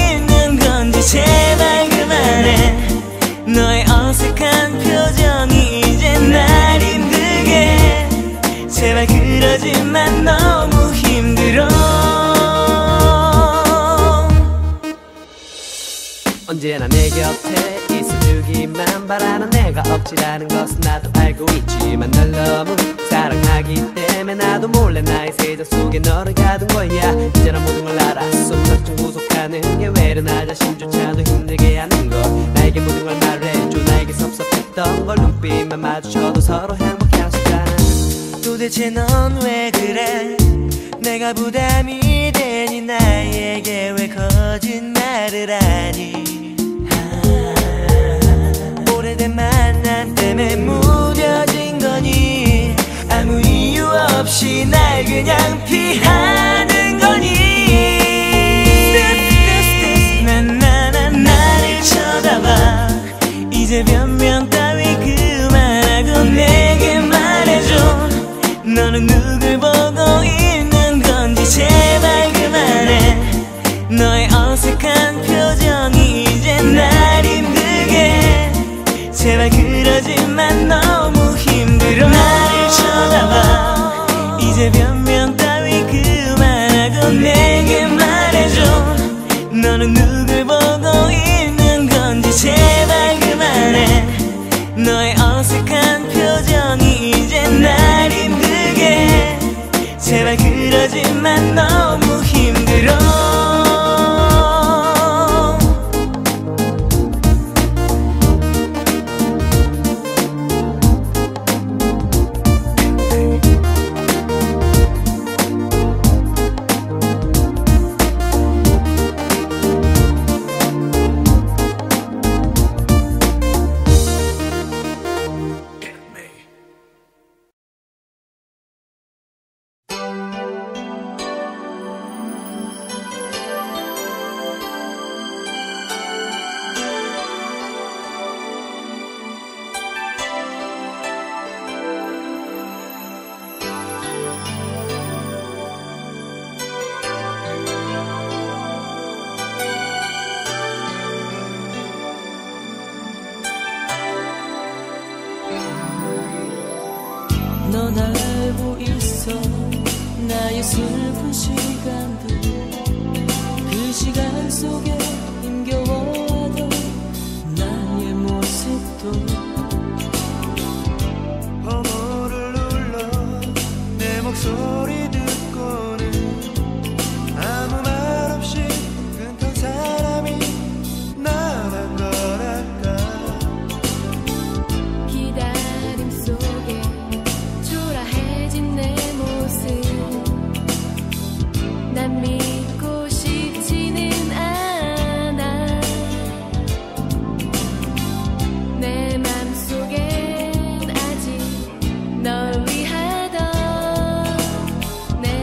제발 그러지만 너무 힘들어. 언제나 내 곁에 있어주기만 바라는 내가 억지라는 것은 나도 알고 있지만 널 너무 사랑하기 때문에 나도 몰래 나의 세상 속에 너를 가둔 거야. 이제는 모든 걸 알았어. 각종 구속하는 게 외로 나 자신조차도 힘들게 하는 거. 나에게 모든 걸 말해줘. 나에게 섭섭했던 걸 눈빛만 마주쳐도 서로 행복했었잖아. 도대체 넌 왜 그래? 내가 부담이 되니 나에게 왜 거짓말을 하니? 오래된 만남 때문에 무뎌진 거니? 아무 이유 없이 날 그냥 피하는 거니? 나를 쳐다봐. 이제 변명 따위 그만하고 내게 말해줘. 너는 누굴 보고 있는 건지 제발 그만해. 너의 어색한 표정이 이제 날 힘들게. 제발 그러지만 너무 힘들어. 나를 쳐다봐. 이제 변명 따위 그만하고 내게 말해줘. 너는 누굴 보고 있는 건지 제발 그만해. 너의 어색한 표정이 이제 날 힘들게. 제발 그러지만 너무 힘들어. 넌 알고 있어. 나의 슬픈 시간들, 그 시간 속에 힘겨워하던 나의 모습도 번호를 눌러 내 목소리 듣고는 아무 말 없이 끊던 사람이 나란 거랄까. 기다림 속에 초라해진 내 모습, 난 믿고 싶지는 않아. 내 맘속엔 아직 널 위하던 내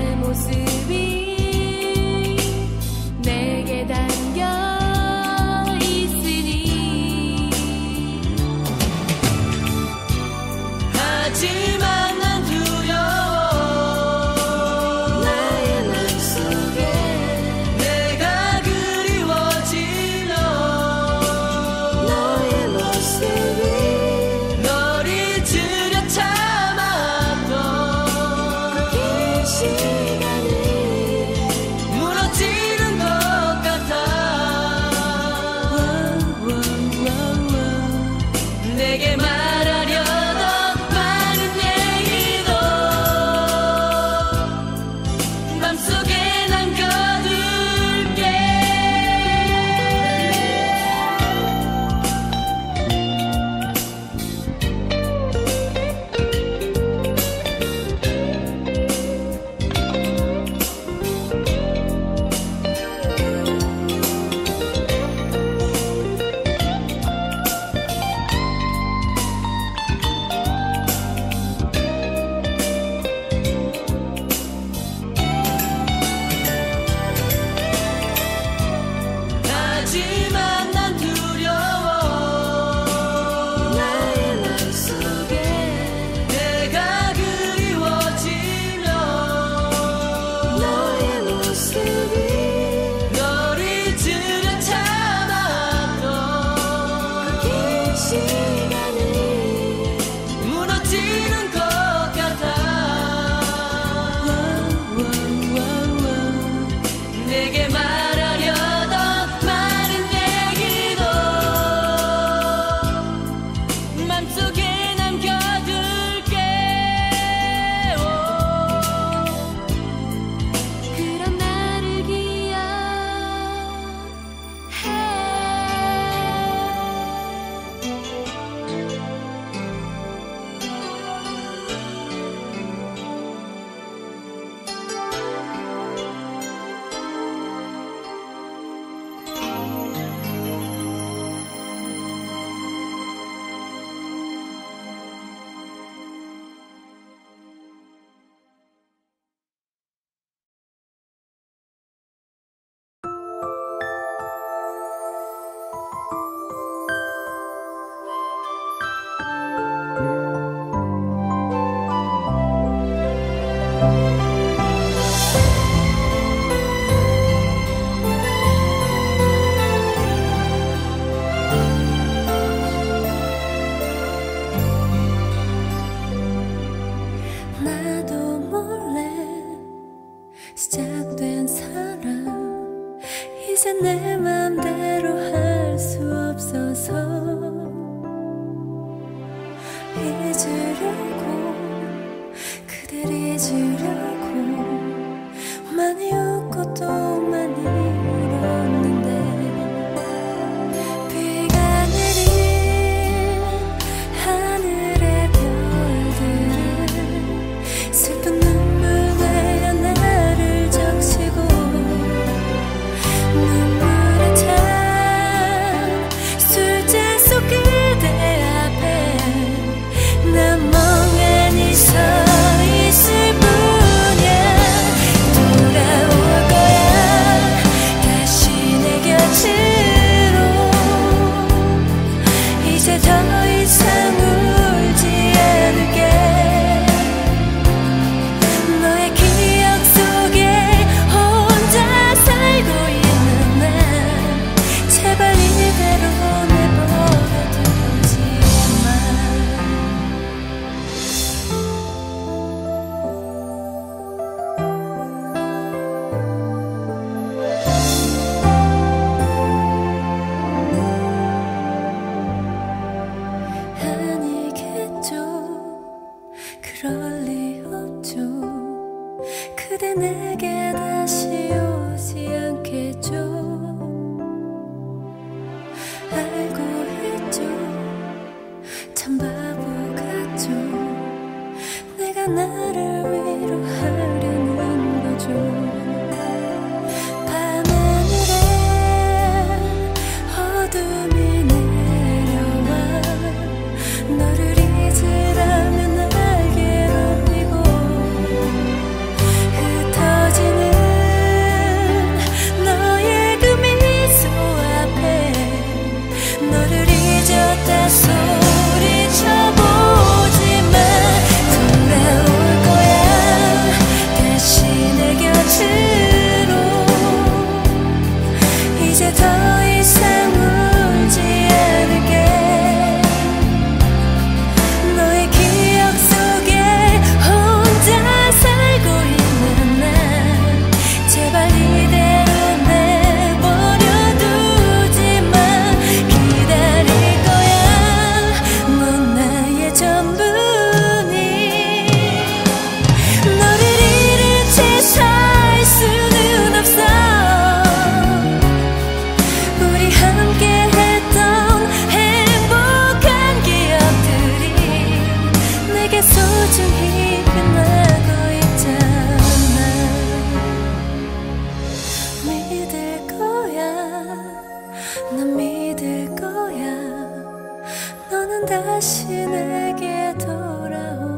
시작된 사랑 이제 내 맘대로 할 수 없어서 잊으려고 그댈 잊으려고 많이 웃고 또 많이 울었는데 비가 내린 하늘의 별들은 슬픈 눈물에 나를 적시고 눈물에 찬 술잔 속 그대 앞에 난 멍하니 서 있을 뿐이야. 돌아올 거야 다시 내 곁으로 이제 더 이상 울지 않을게. 너의 기억 속에 혼자 살고 있는 난 제발 이대로 내버려두지 마. 아니겠죠. 그럴 리 없죠. 그대 내게 다시 오지 않겠죠. 알고 있죠. 참 바보 같죠. 내가 나를 위로하려는 거죠. 밤하늘에 어둠이 내려와 너를 잊으라면 날 괴롭히고 흩어지는 너의 그 미소 앞에 너를 잊었다 소리쳐보지마. 돌아올 거야 다시 내 곁으로 이제 더 이상 울지 않을게. 너의 기억 속에 혼자 살고 있는 난 제발 이대로 내버려두지 마. 기다릴 거야 넌 나의 전부니. 너를 잃은 채 살 수는 없어. 우리 함께 했던 행복한 기억들이 내게 소중히 빛나고 있잖아. 믿을 거야 난 믿을 거야. 너는 다시 내게 돌아온다고.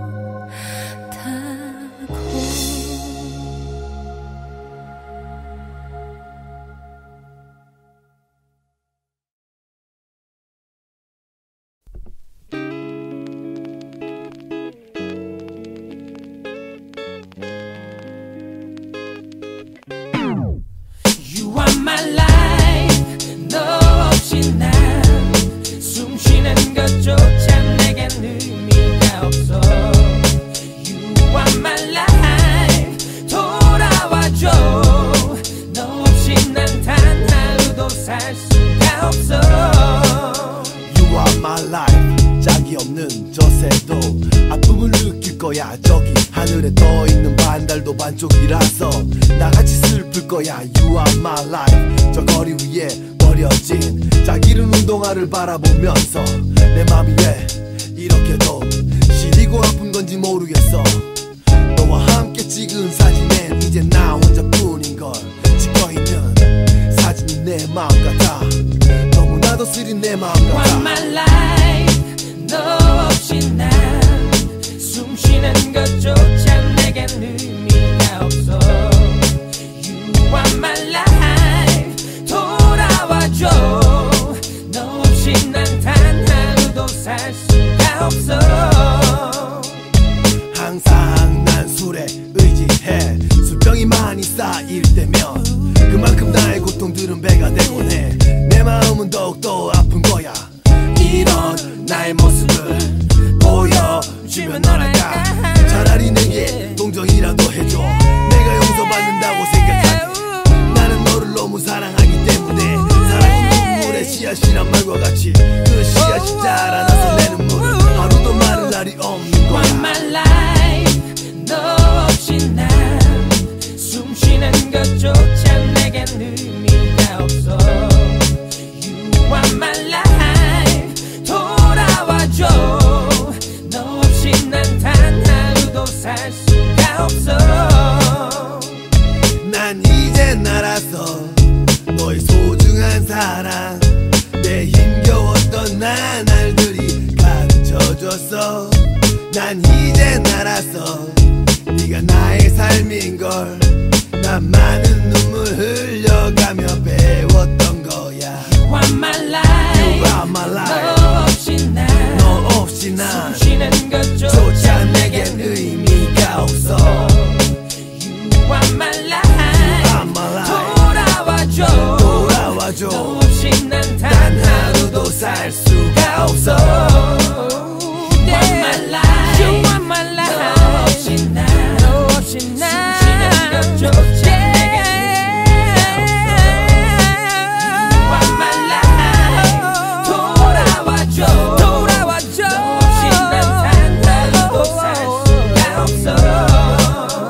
You are my life. 너 없이 난 숨 쉬는 것조차 내겐 의미가 없어. You are my life. 돌아와줘. 너 없이 난 단 하루도 살 수가 없어. You are my life. 짝이 없는 저 새도 아픔을 느낄 거야. 저기 하늘에 떠있는 반달도 반쪽이라서 나같이 슬플 거야. You are my life. 저 거리 위에 버려진 짝이른 운동화를 바라보면서 내 맘이 왜 이렇게도 시리고 아픈 건지 모르겠어. 너와 함께 찍은 사진엔 이제 나 혼자뿐인걸. 찍혀있는 사진이 내 마음 같아. 너무나도 쓰린 내 마음 You are 같아. my life. 너 없이 난 숨 쉬는 것조차 내겐 의미가 없어. You are my life. 돌아와줘. 너 없이 난 단 하루도 살 수가 없어. 항상 난 술에 의지해. 술병이 많이 쌓일 때면 그만큼 나의 고통들은 배가 되곤 해. 내 마음은 더욱더 아픈 거야. 네가 나의 삶인걸 난 많은 눈물 흘려가며 배웠던 거야 You are my life You are my life 너 없이 난 숨쉬는 것조차 내겐 의미가 없어 You are my life You are my life 돌아와줘 너 없이 난 단 하루도 살 수가 없어 You are my life You are my life 너 없이 난 숨쉬는 것조차 내겐 You are my life 돌아와줘 너 없이 난 단 하루도 살 수가 없어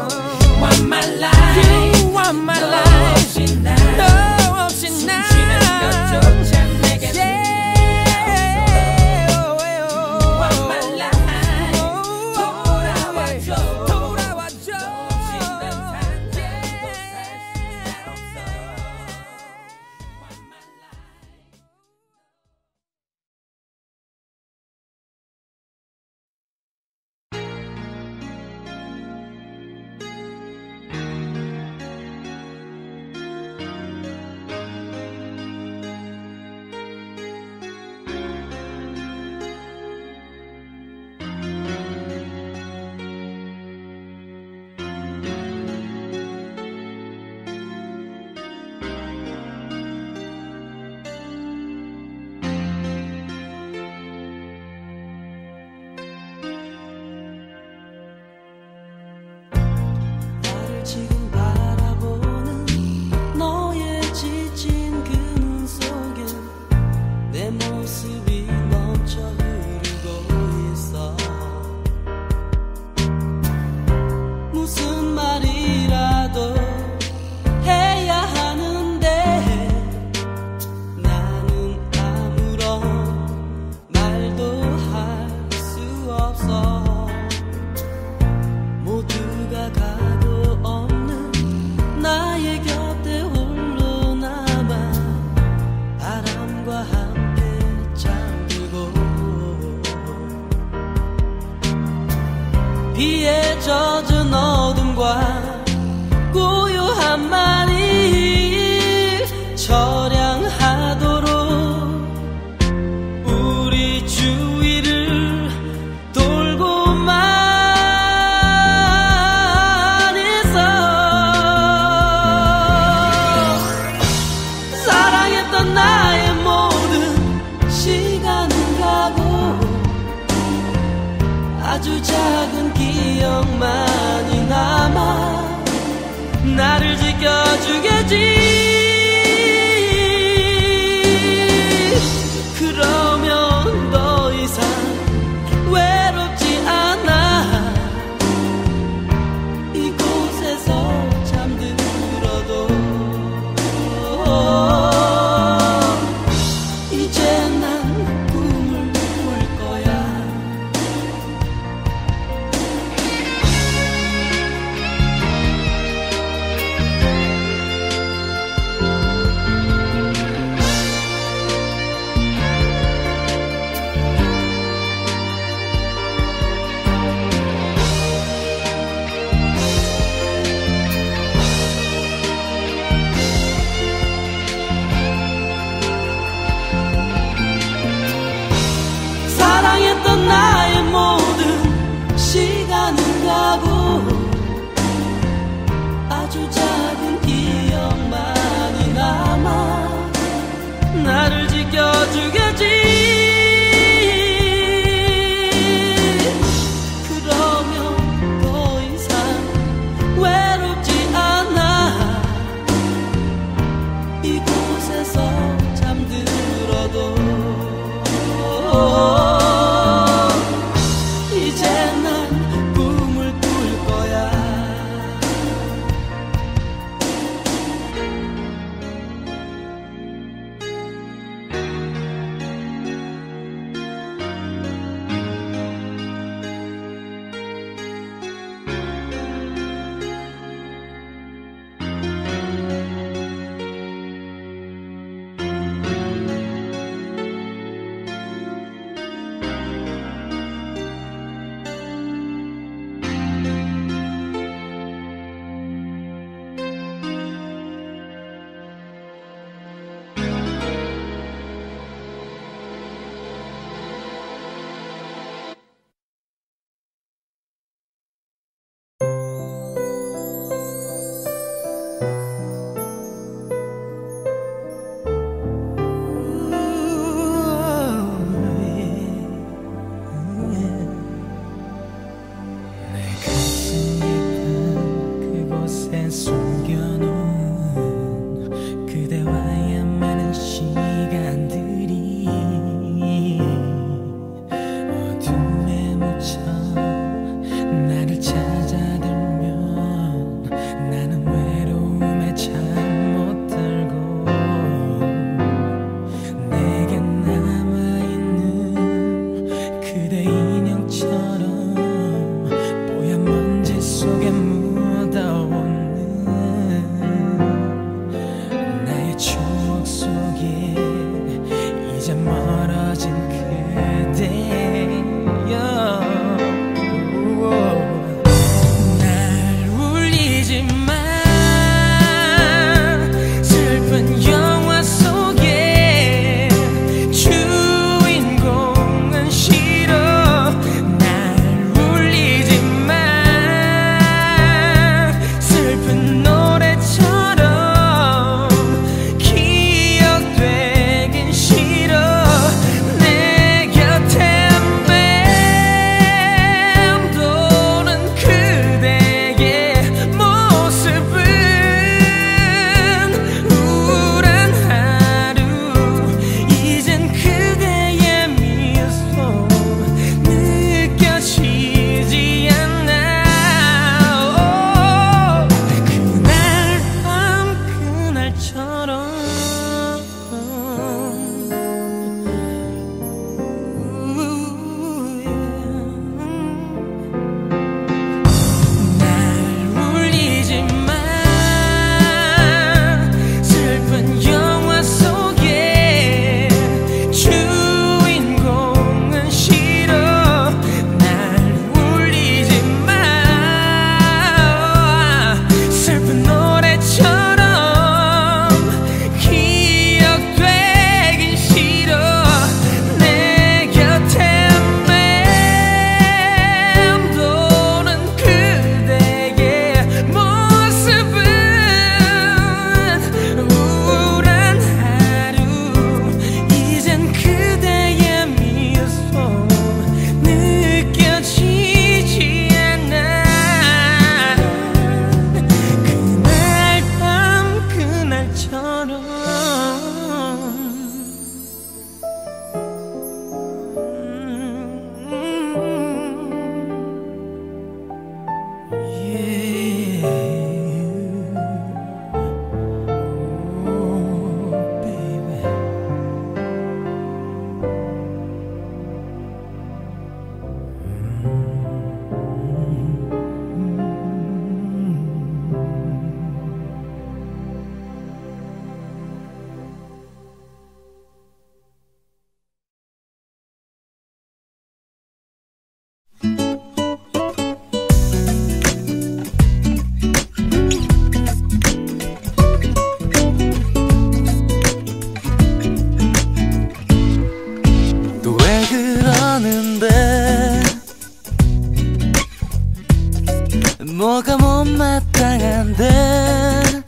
못마땅한데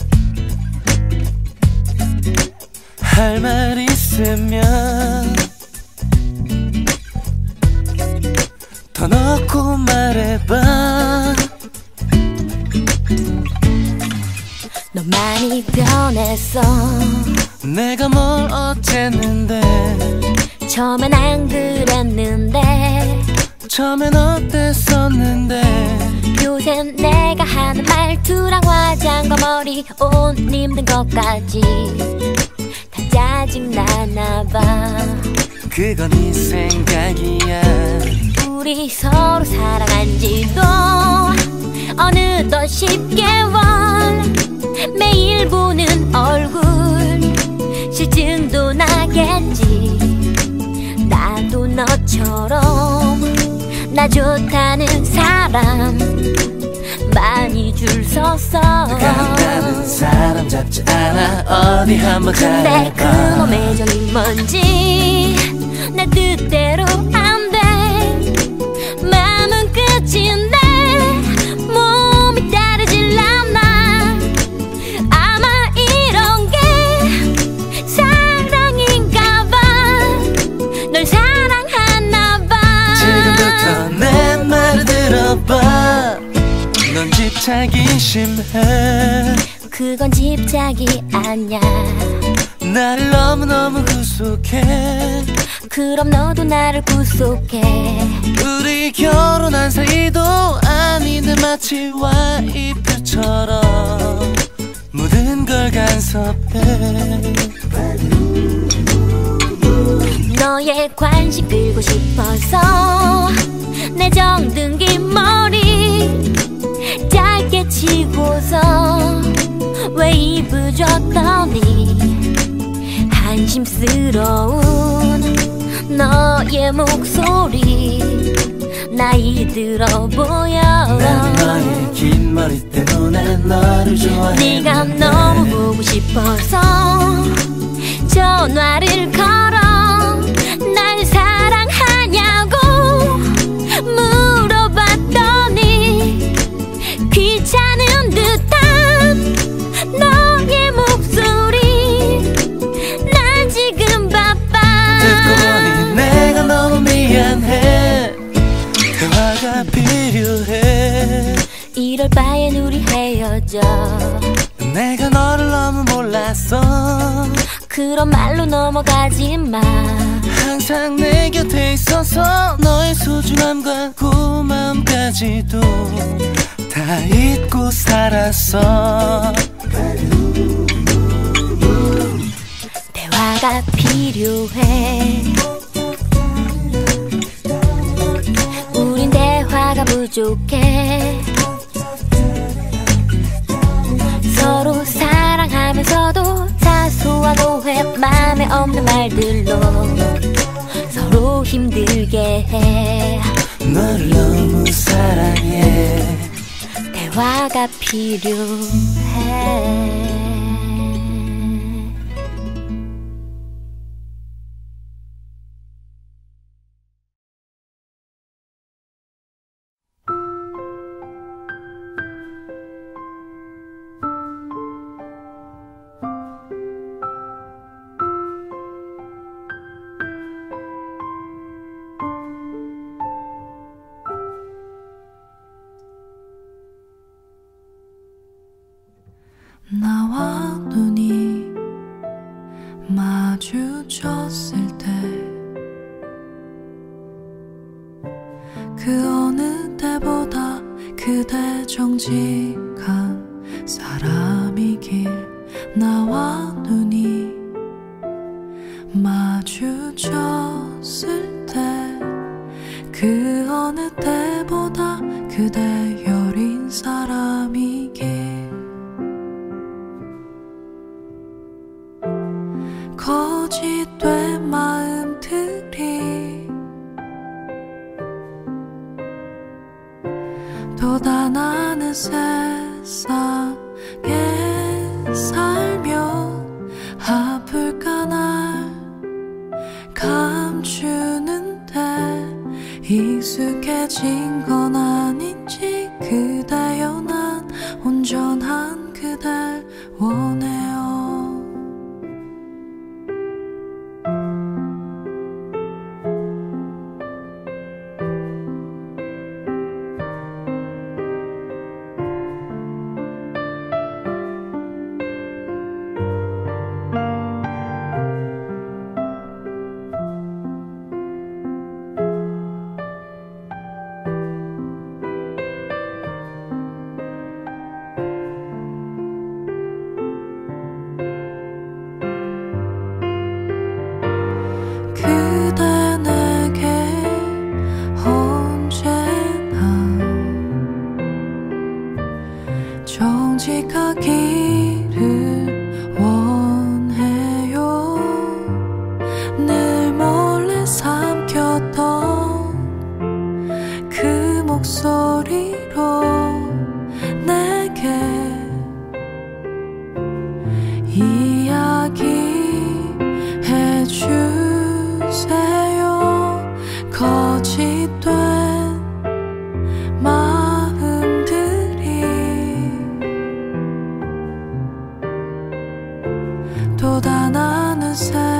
할 말 있으면 더 넣고 말해봐. 너 많이 변했어. 내가 뭘 어쨌는데. 처음엔 안 그랬는데. 처음엔 어땠었는데. 요샌 내가 하는 말투랑 화장과 머리 옷 입는 것까지 다 짜증나나봐. 그건 네 생각이야. 우리 서로 사랑한 지도 어느덧 10개월. 매일 보는 얼굴 실증도 나겠지. 나도 너처럼 나 좋다는 사람 많이 줄 섰어. 간다는 사람 잡지 않아. 어디 한번 근데 잘해봐. 그놈의 정이 뭔지 내 뜻대로 안 돼. 마음은 끝인데 몸이 따르질 않아. 아마 이런 게 사랑인가 봐. 널 사랑하나 봐. 지금부터 내 말을 들어봐. 넌 집착이 심해. 그건 집착이 아냐. 나를 너무너무 구속해. 그럼 너도 나를 구속해. 우리 결혼한 사이도 아닌데 마치 와이프처럼 모든 걸 간섭해. 너의 관심 끌고 싶어서 내 정등기 머리 짧게 치고서 웨이브 줬더니 한심스러운 너의 목소리 나이 들어 보여. 난 너의 긴 머리 때문에 너를 좋아해. 네가 너무 보고 싶어서 전화를 걸어. 날 사랑하냐고 물어봤더니 귀찮은 듯한 너의 목소리. 난 지금 바빠. 듣고 보니 내가 너무 미안해. 대화가 필요해. 이럴 바엔 우리 헤어져. 내가 너를 너무 몰랐어. 그런 말로 넘어가지 마. 항상 내 곁에 있어서 너의 소중함과 고마움까지도 다 잊고 살았어. 대화가 필요해. 우린 대화가 부족해. 서로 사랑하면서도 사소한 오해 맘에 없는 말들로 서로 힘들게 해. 너를 너무 사랑해. 대화가 필요해. 나와 눈이 마주쳤을 때 그 어느 때보다 그대 정직한 사람이길. 나와 눈이 마주쳤을 때 그 어느 때보다 그대 여린 사람이길. 거짓된 마음들이 돋아나는 세상에 살며 아플까 날 감추는데 익숙해진 건 아닌지 그대여 나 정직하기를 원해요. 늘 몰래 삼켰던 그 목소리로 내게 이야기해 주세요. 거짓된 마음들이 돋아나는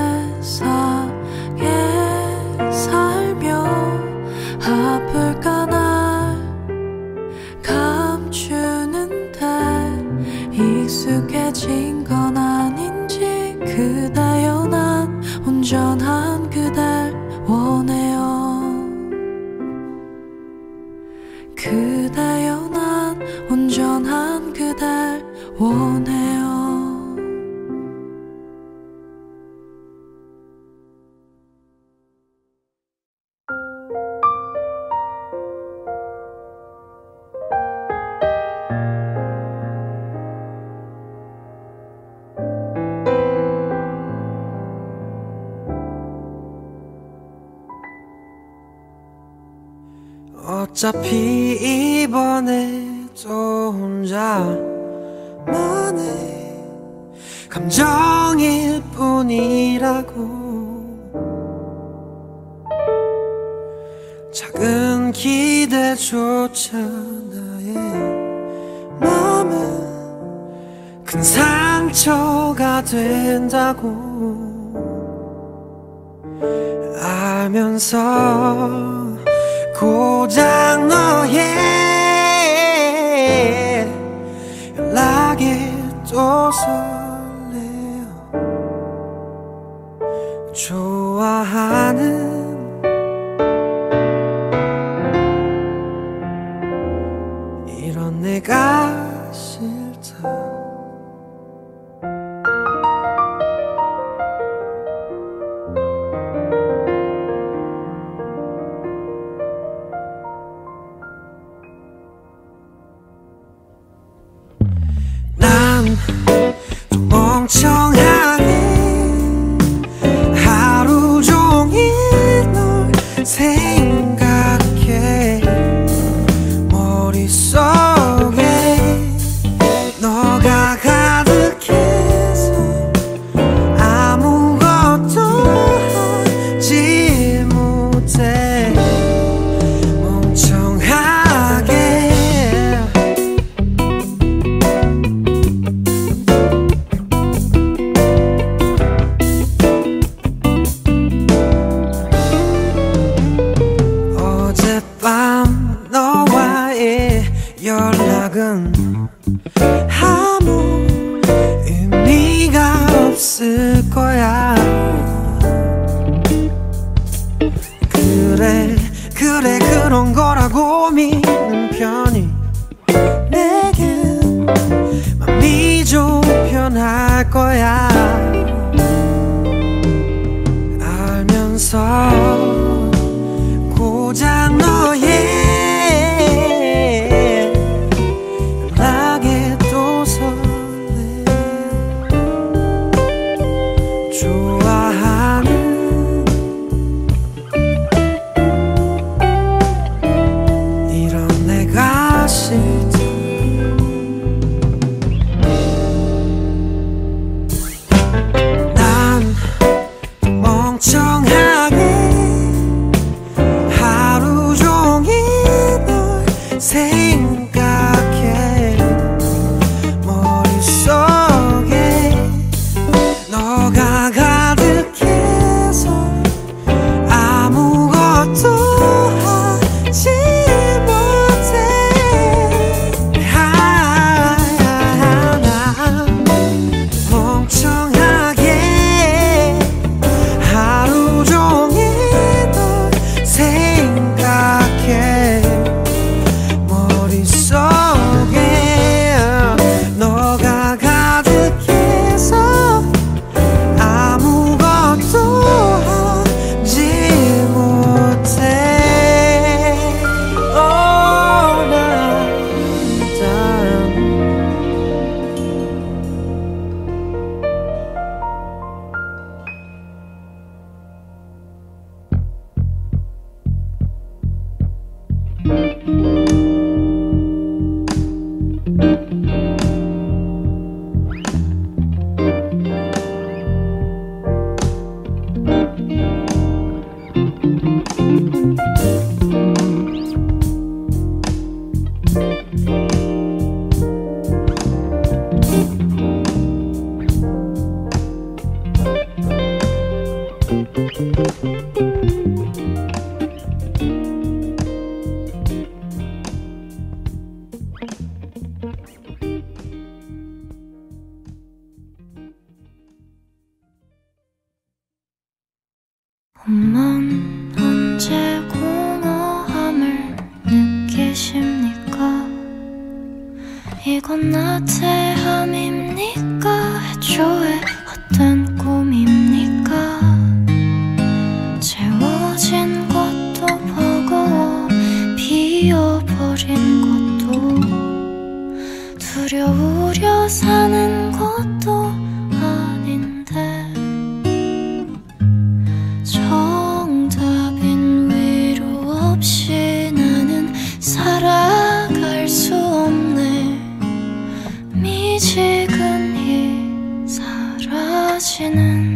세상에 살며 아플까 날 감추는데 익숙해진 건 아닌지 그대여 난 온전한 그댈 원해요. 그대여 난 온전한 그댈 원해요. 어차피 이번에도 혼자만의 감정일 뿐이라고 작은 기대조차 나의 마음은 큰 상처가 된다고 알면서 고작 너의 연락에 또 설레어 좋아하는 이런 내가 싫다. 멍청하게 하루 종일 널 생각해. 머릿속에 너가 가득해서 아무것도 하지 못해. 멍청하게 연락은 아무 의미가 없을 거야. 그래 그런 거라고 믿는 편이 내겐 맘이 좀 편할 거야. 알면서 고작 너의 엄만 언제 공허함을 느끼십니까? 이건 나태함입니까? 애초에 헛된 꿈입니까? 채워진 것도 버거워 비어버린 것도 두려우려 사는 것도 아닌데 정답인 위로 없이 나는 살아갈 수 없네. 미지근히 사라지는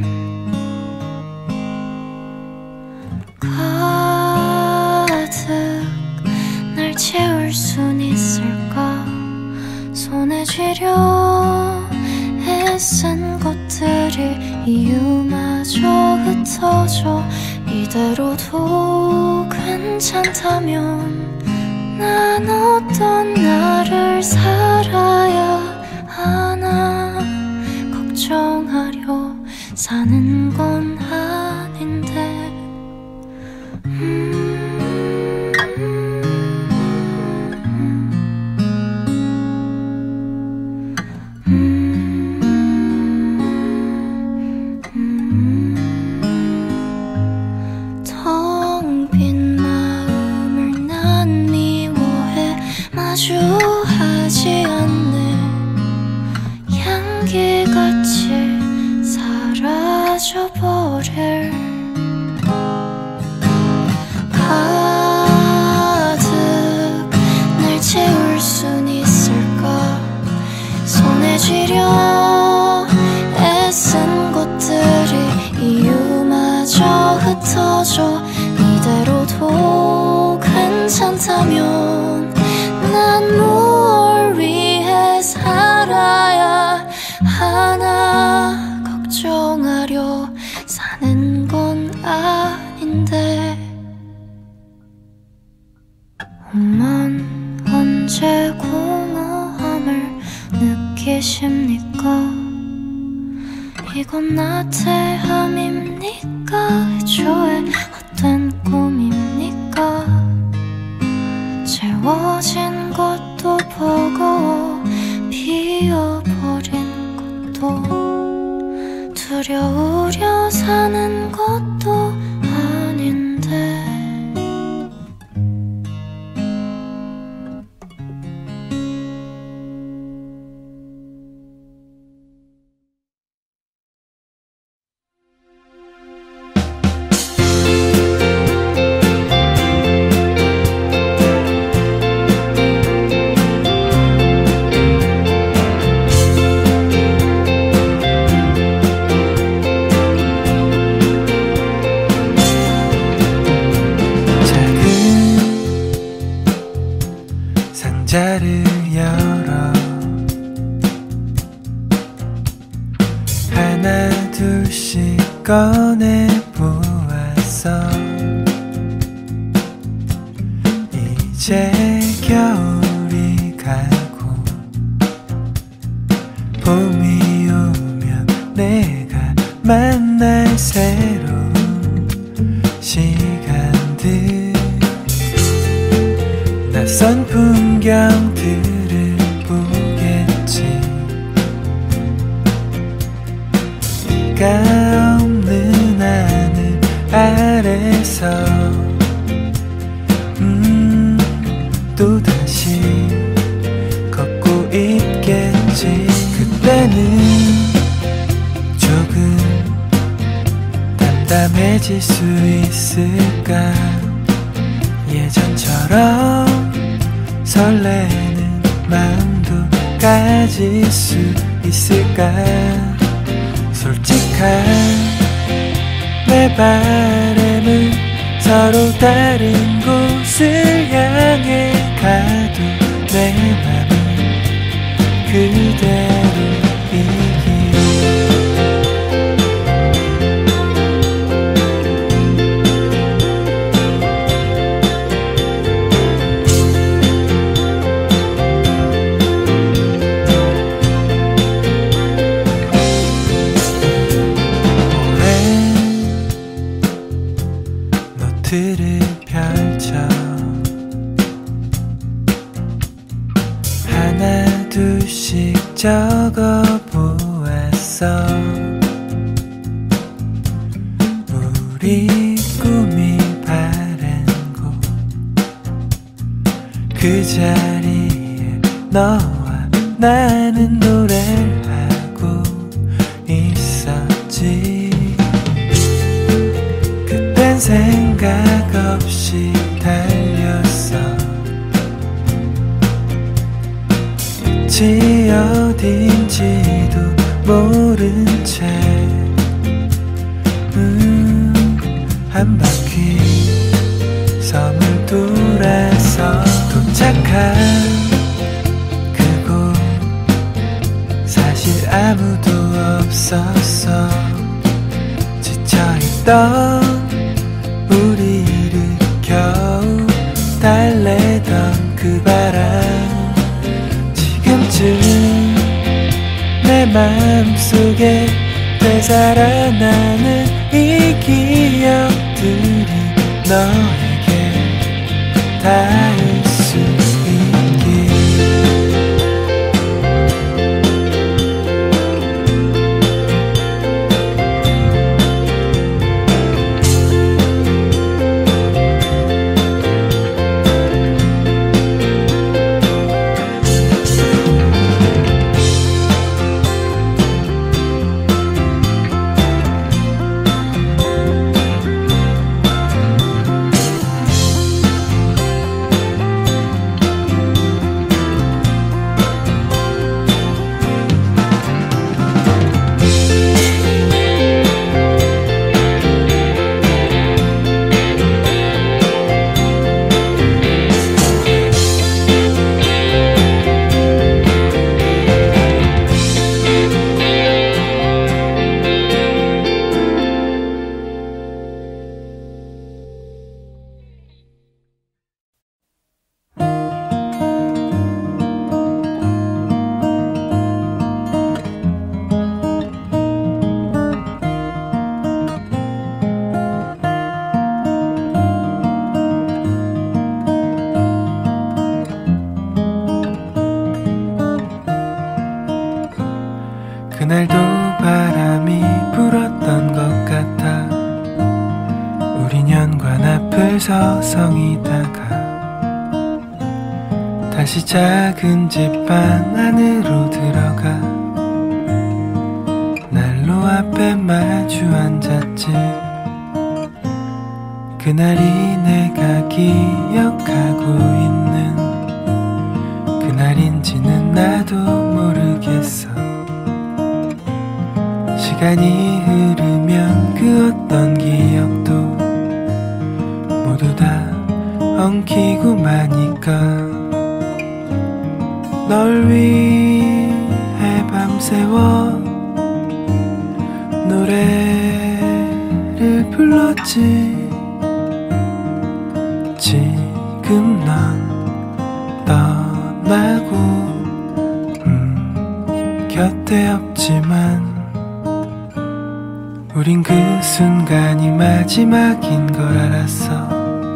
가득 날 채울 순 있을까? 손에 쥐려 애쓴 것들이 이유마저 흩어져 이대로도 괜찮다면 난 어떤 나를 살아야 하나. 걱정하려 사는 건 아닌데 텅 빈 마음을 난 미워해 마주하지 않네. 향기같이 사라져버릴 가득 날 채울 순 있을까? 손에 쥐려 애쓴 것들이 이유마저 흩어져 이대로도 괜찮다면 난 뭘 위해 살아야 하나. 걱정하려 사는 건 아닌데 엄만 언제 공허함을 느끼십니까? 이건 나태함입니까? 애초에 헛된 꿈입니까? 채워진 것도 버거워 비어버린 것도 두려우려 사는 것도 아닌데 상자를 열어 하나 둘씩 꺼내 보았어. 이제 겨울이 가고 봄이 오면 내가 만날 새로운 시간들 낯선 풍경들을 보겠지. 비가 없는 하늘 아래서 또다시 걷고 있겠지. 그때는 조금 담담해질 수 있을까? 예전처럼 설레는 마음도 가질 수 있을까? 솔직한 내 바람은 서로 다른 곳을 향해 가도 내 맘은 그대로이기에 적어보았어. 우리 꿈이 바란 곳, 그 자리에 너와 나는 노래를 하고 있었지. 그땐 생각 없이 달렸어. 끝이 어딘지도 모른 채 한 바퀴 섬을 돌아서 도착한 그곳, 사실 아무도 없었어. 지쳐있던 우리를 겨우 달래던 그 바람, 지금쯤 내 마음속에 되살아나는 이 기억들이 너에게 닿을 수 있길. 그날도 바람이 불었던 것 같아. 우린 현관 앞을 서성이다가 다시 작은 집방 안으로 들어가 난로 앞에 마주 앉았지. 그날이 내가 기억하고 있는 그날인지는 나도 모르겠어. 시간이 흐르면 그 어떤 기억도 모두 다 엉키고 마니까 널 위해 밤새워 노래를 불렀지. 지금 넌 떠나고 곁에 없지만 우린 그 순간이 마지막인 걸 알았어.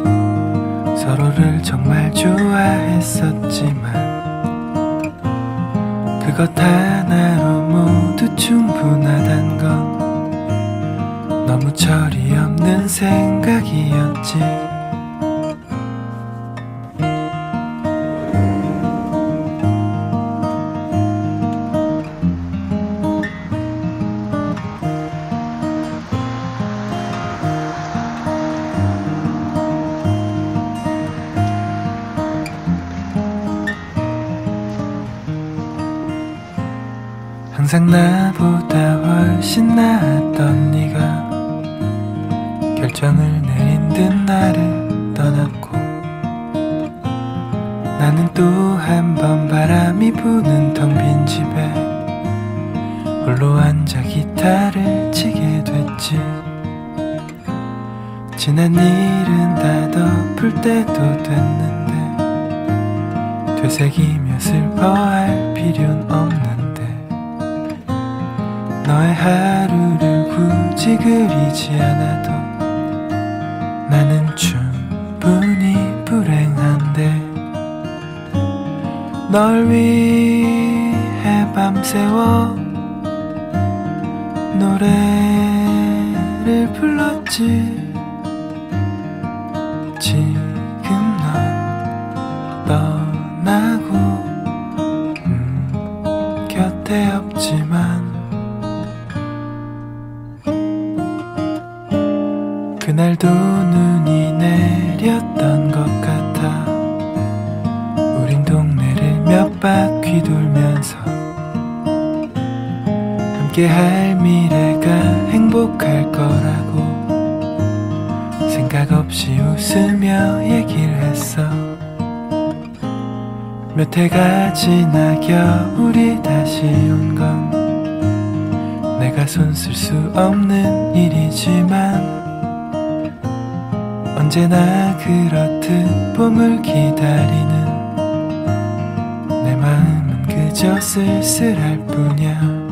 서로를 정말 좋아했었지만 그것 하나로 모두 충분하단 건 너무 철이 없는 생각이었지. 항상 나보다 훨씬 나았던 네가 결정을 내린 듯 나를 떠났고 나는 또 한 번 바람이 부는 텅 빈 집에 홀로 앉아 기타를 치게 됐지. 지난 일은 다 덮을 때도 됐는데 되새기며 슬퍼할 필요는 없는데 너의 하루를 굳이 그리지 않아도 나는 충분히 불행한데 널 위해 밤새워 노래를 불렀지. 지금 넌 떠나고 곁에 없지만 그날도 눈이 내렸던 것 같아. 우린 동네를 몇 바퀴 돌면서 함께할 미래가 행복할 거라고 생각 없이 웃으며 얘기를 했어. 몇 해가 지나 겨울이 다시 온 건 내가 손 쓸 수 없는 일이지만 언제나 그렇듯 봄을 기다리는 내 마음은 그저 쓸쓸할 뿐이야.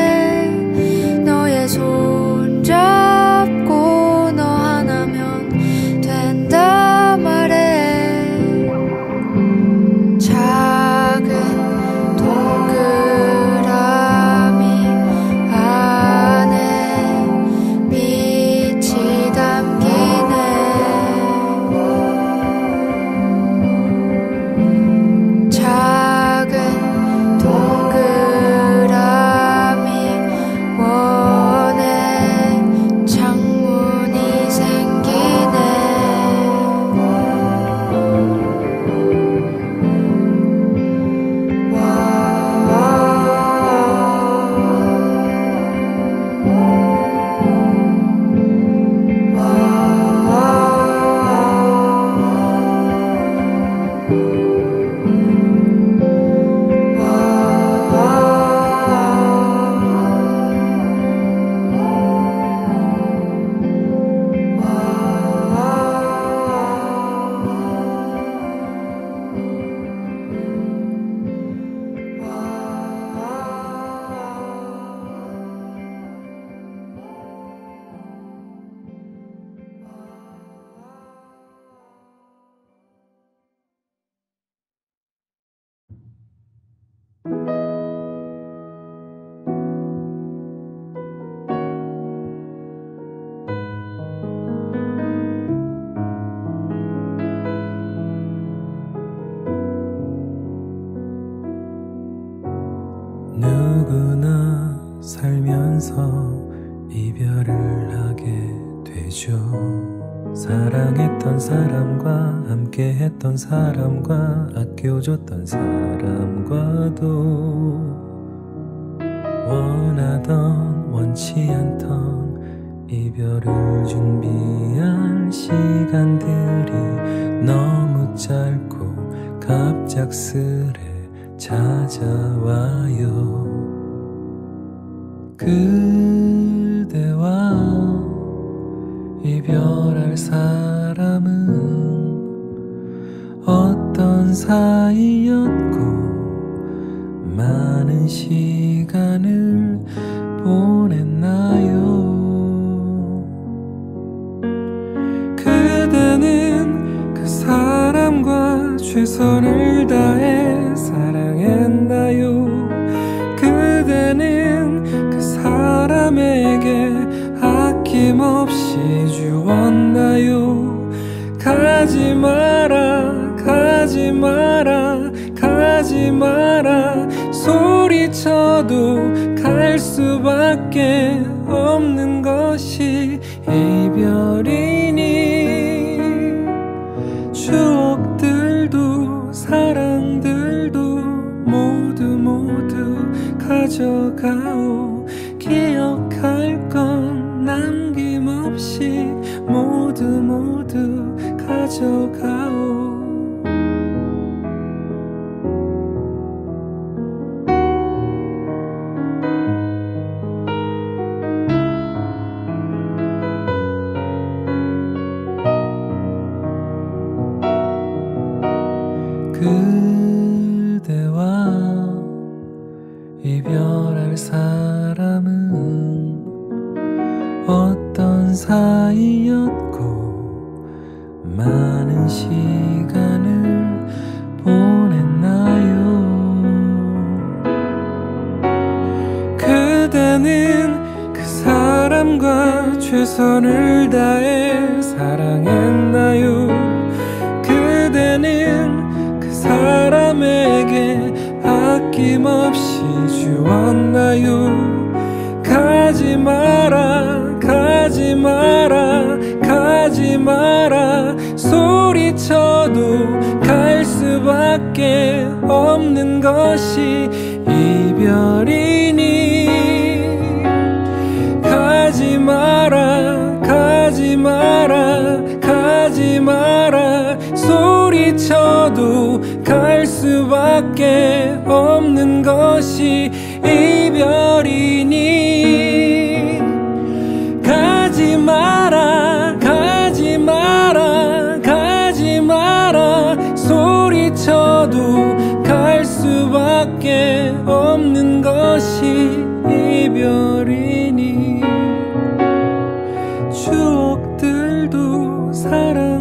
손 잡고 너 하나면 하게 되죠. 사랑했던 사람과 함께했던 사람과 아껴줬던 사람과도 원하던 원치 않던 이별을 준비할 시간들이 너무 짧고 갑작스레 찾아와요. 그대와 이별할 사람은 어떤 사이였고 많은 시간을 보냈나요? 그대는 그 사람과 최선을 다해 사랑했나요? 그대는 그 사람에게 아낌없이 주었나요? 가지 마라 가지 마라 가지 마라 소리쳐도 갈 수밖에 없는 것이 이별이니 추억들도 사랑들도 모두 가져가오. 기억할 건 남김없이 모두 가져가오. 그대와 이별할 사람은 어떤 사이였고 많은 시간을 보냈나요? 그대는 그 사람과 최선을 다해 사랑했나요? 그대는 그 사람에게 아낌없이 주었나요? 가지 마라 가지 마라 가지 마라 소리쳐도 갈 수밖에 없는 것이 이별이니 가지 마라 가지 마라 가지 마라 소리쳐도 갈 수밖에 없는 것이 이별이니 가지 마라 가지 마라 가지 마라 소리쳐도 갈 수밖에 없는 것이 이별이니 추억들도 사랑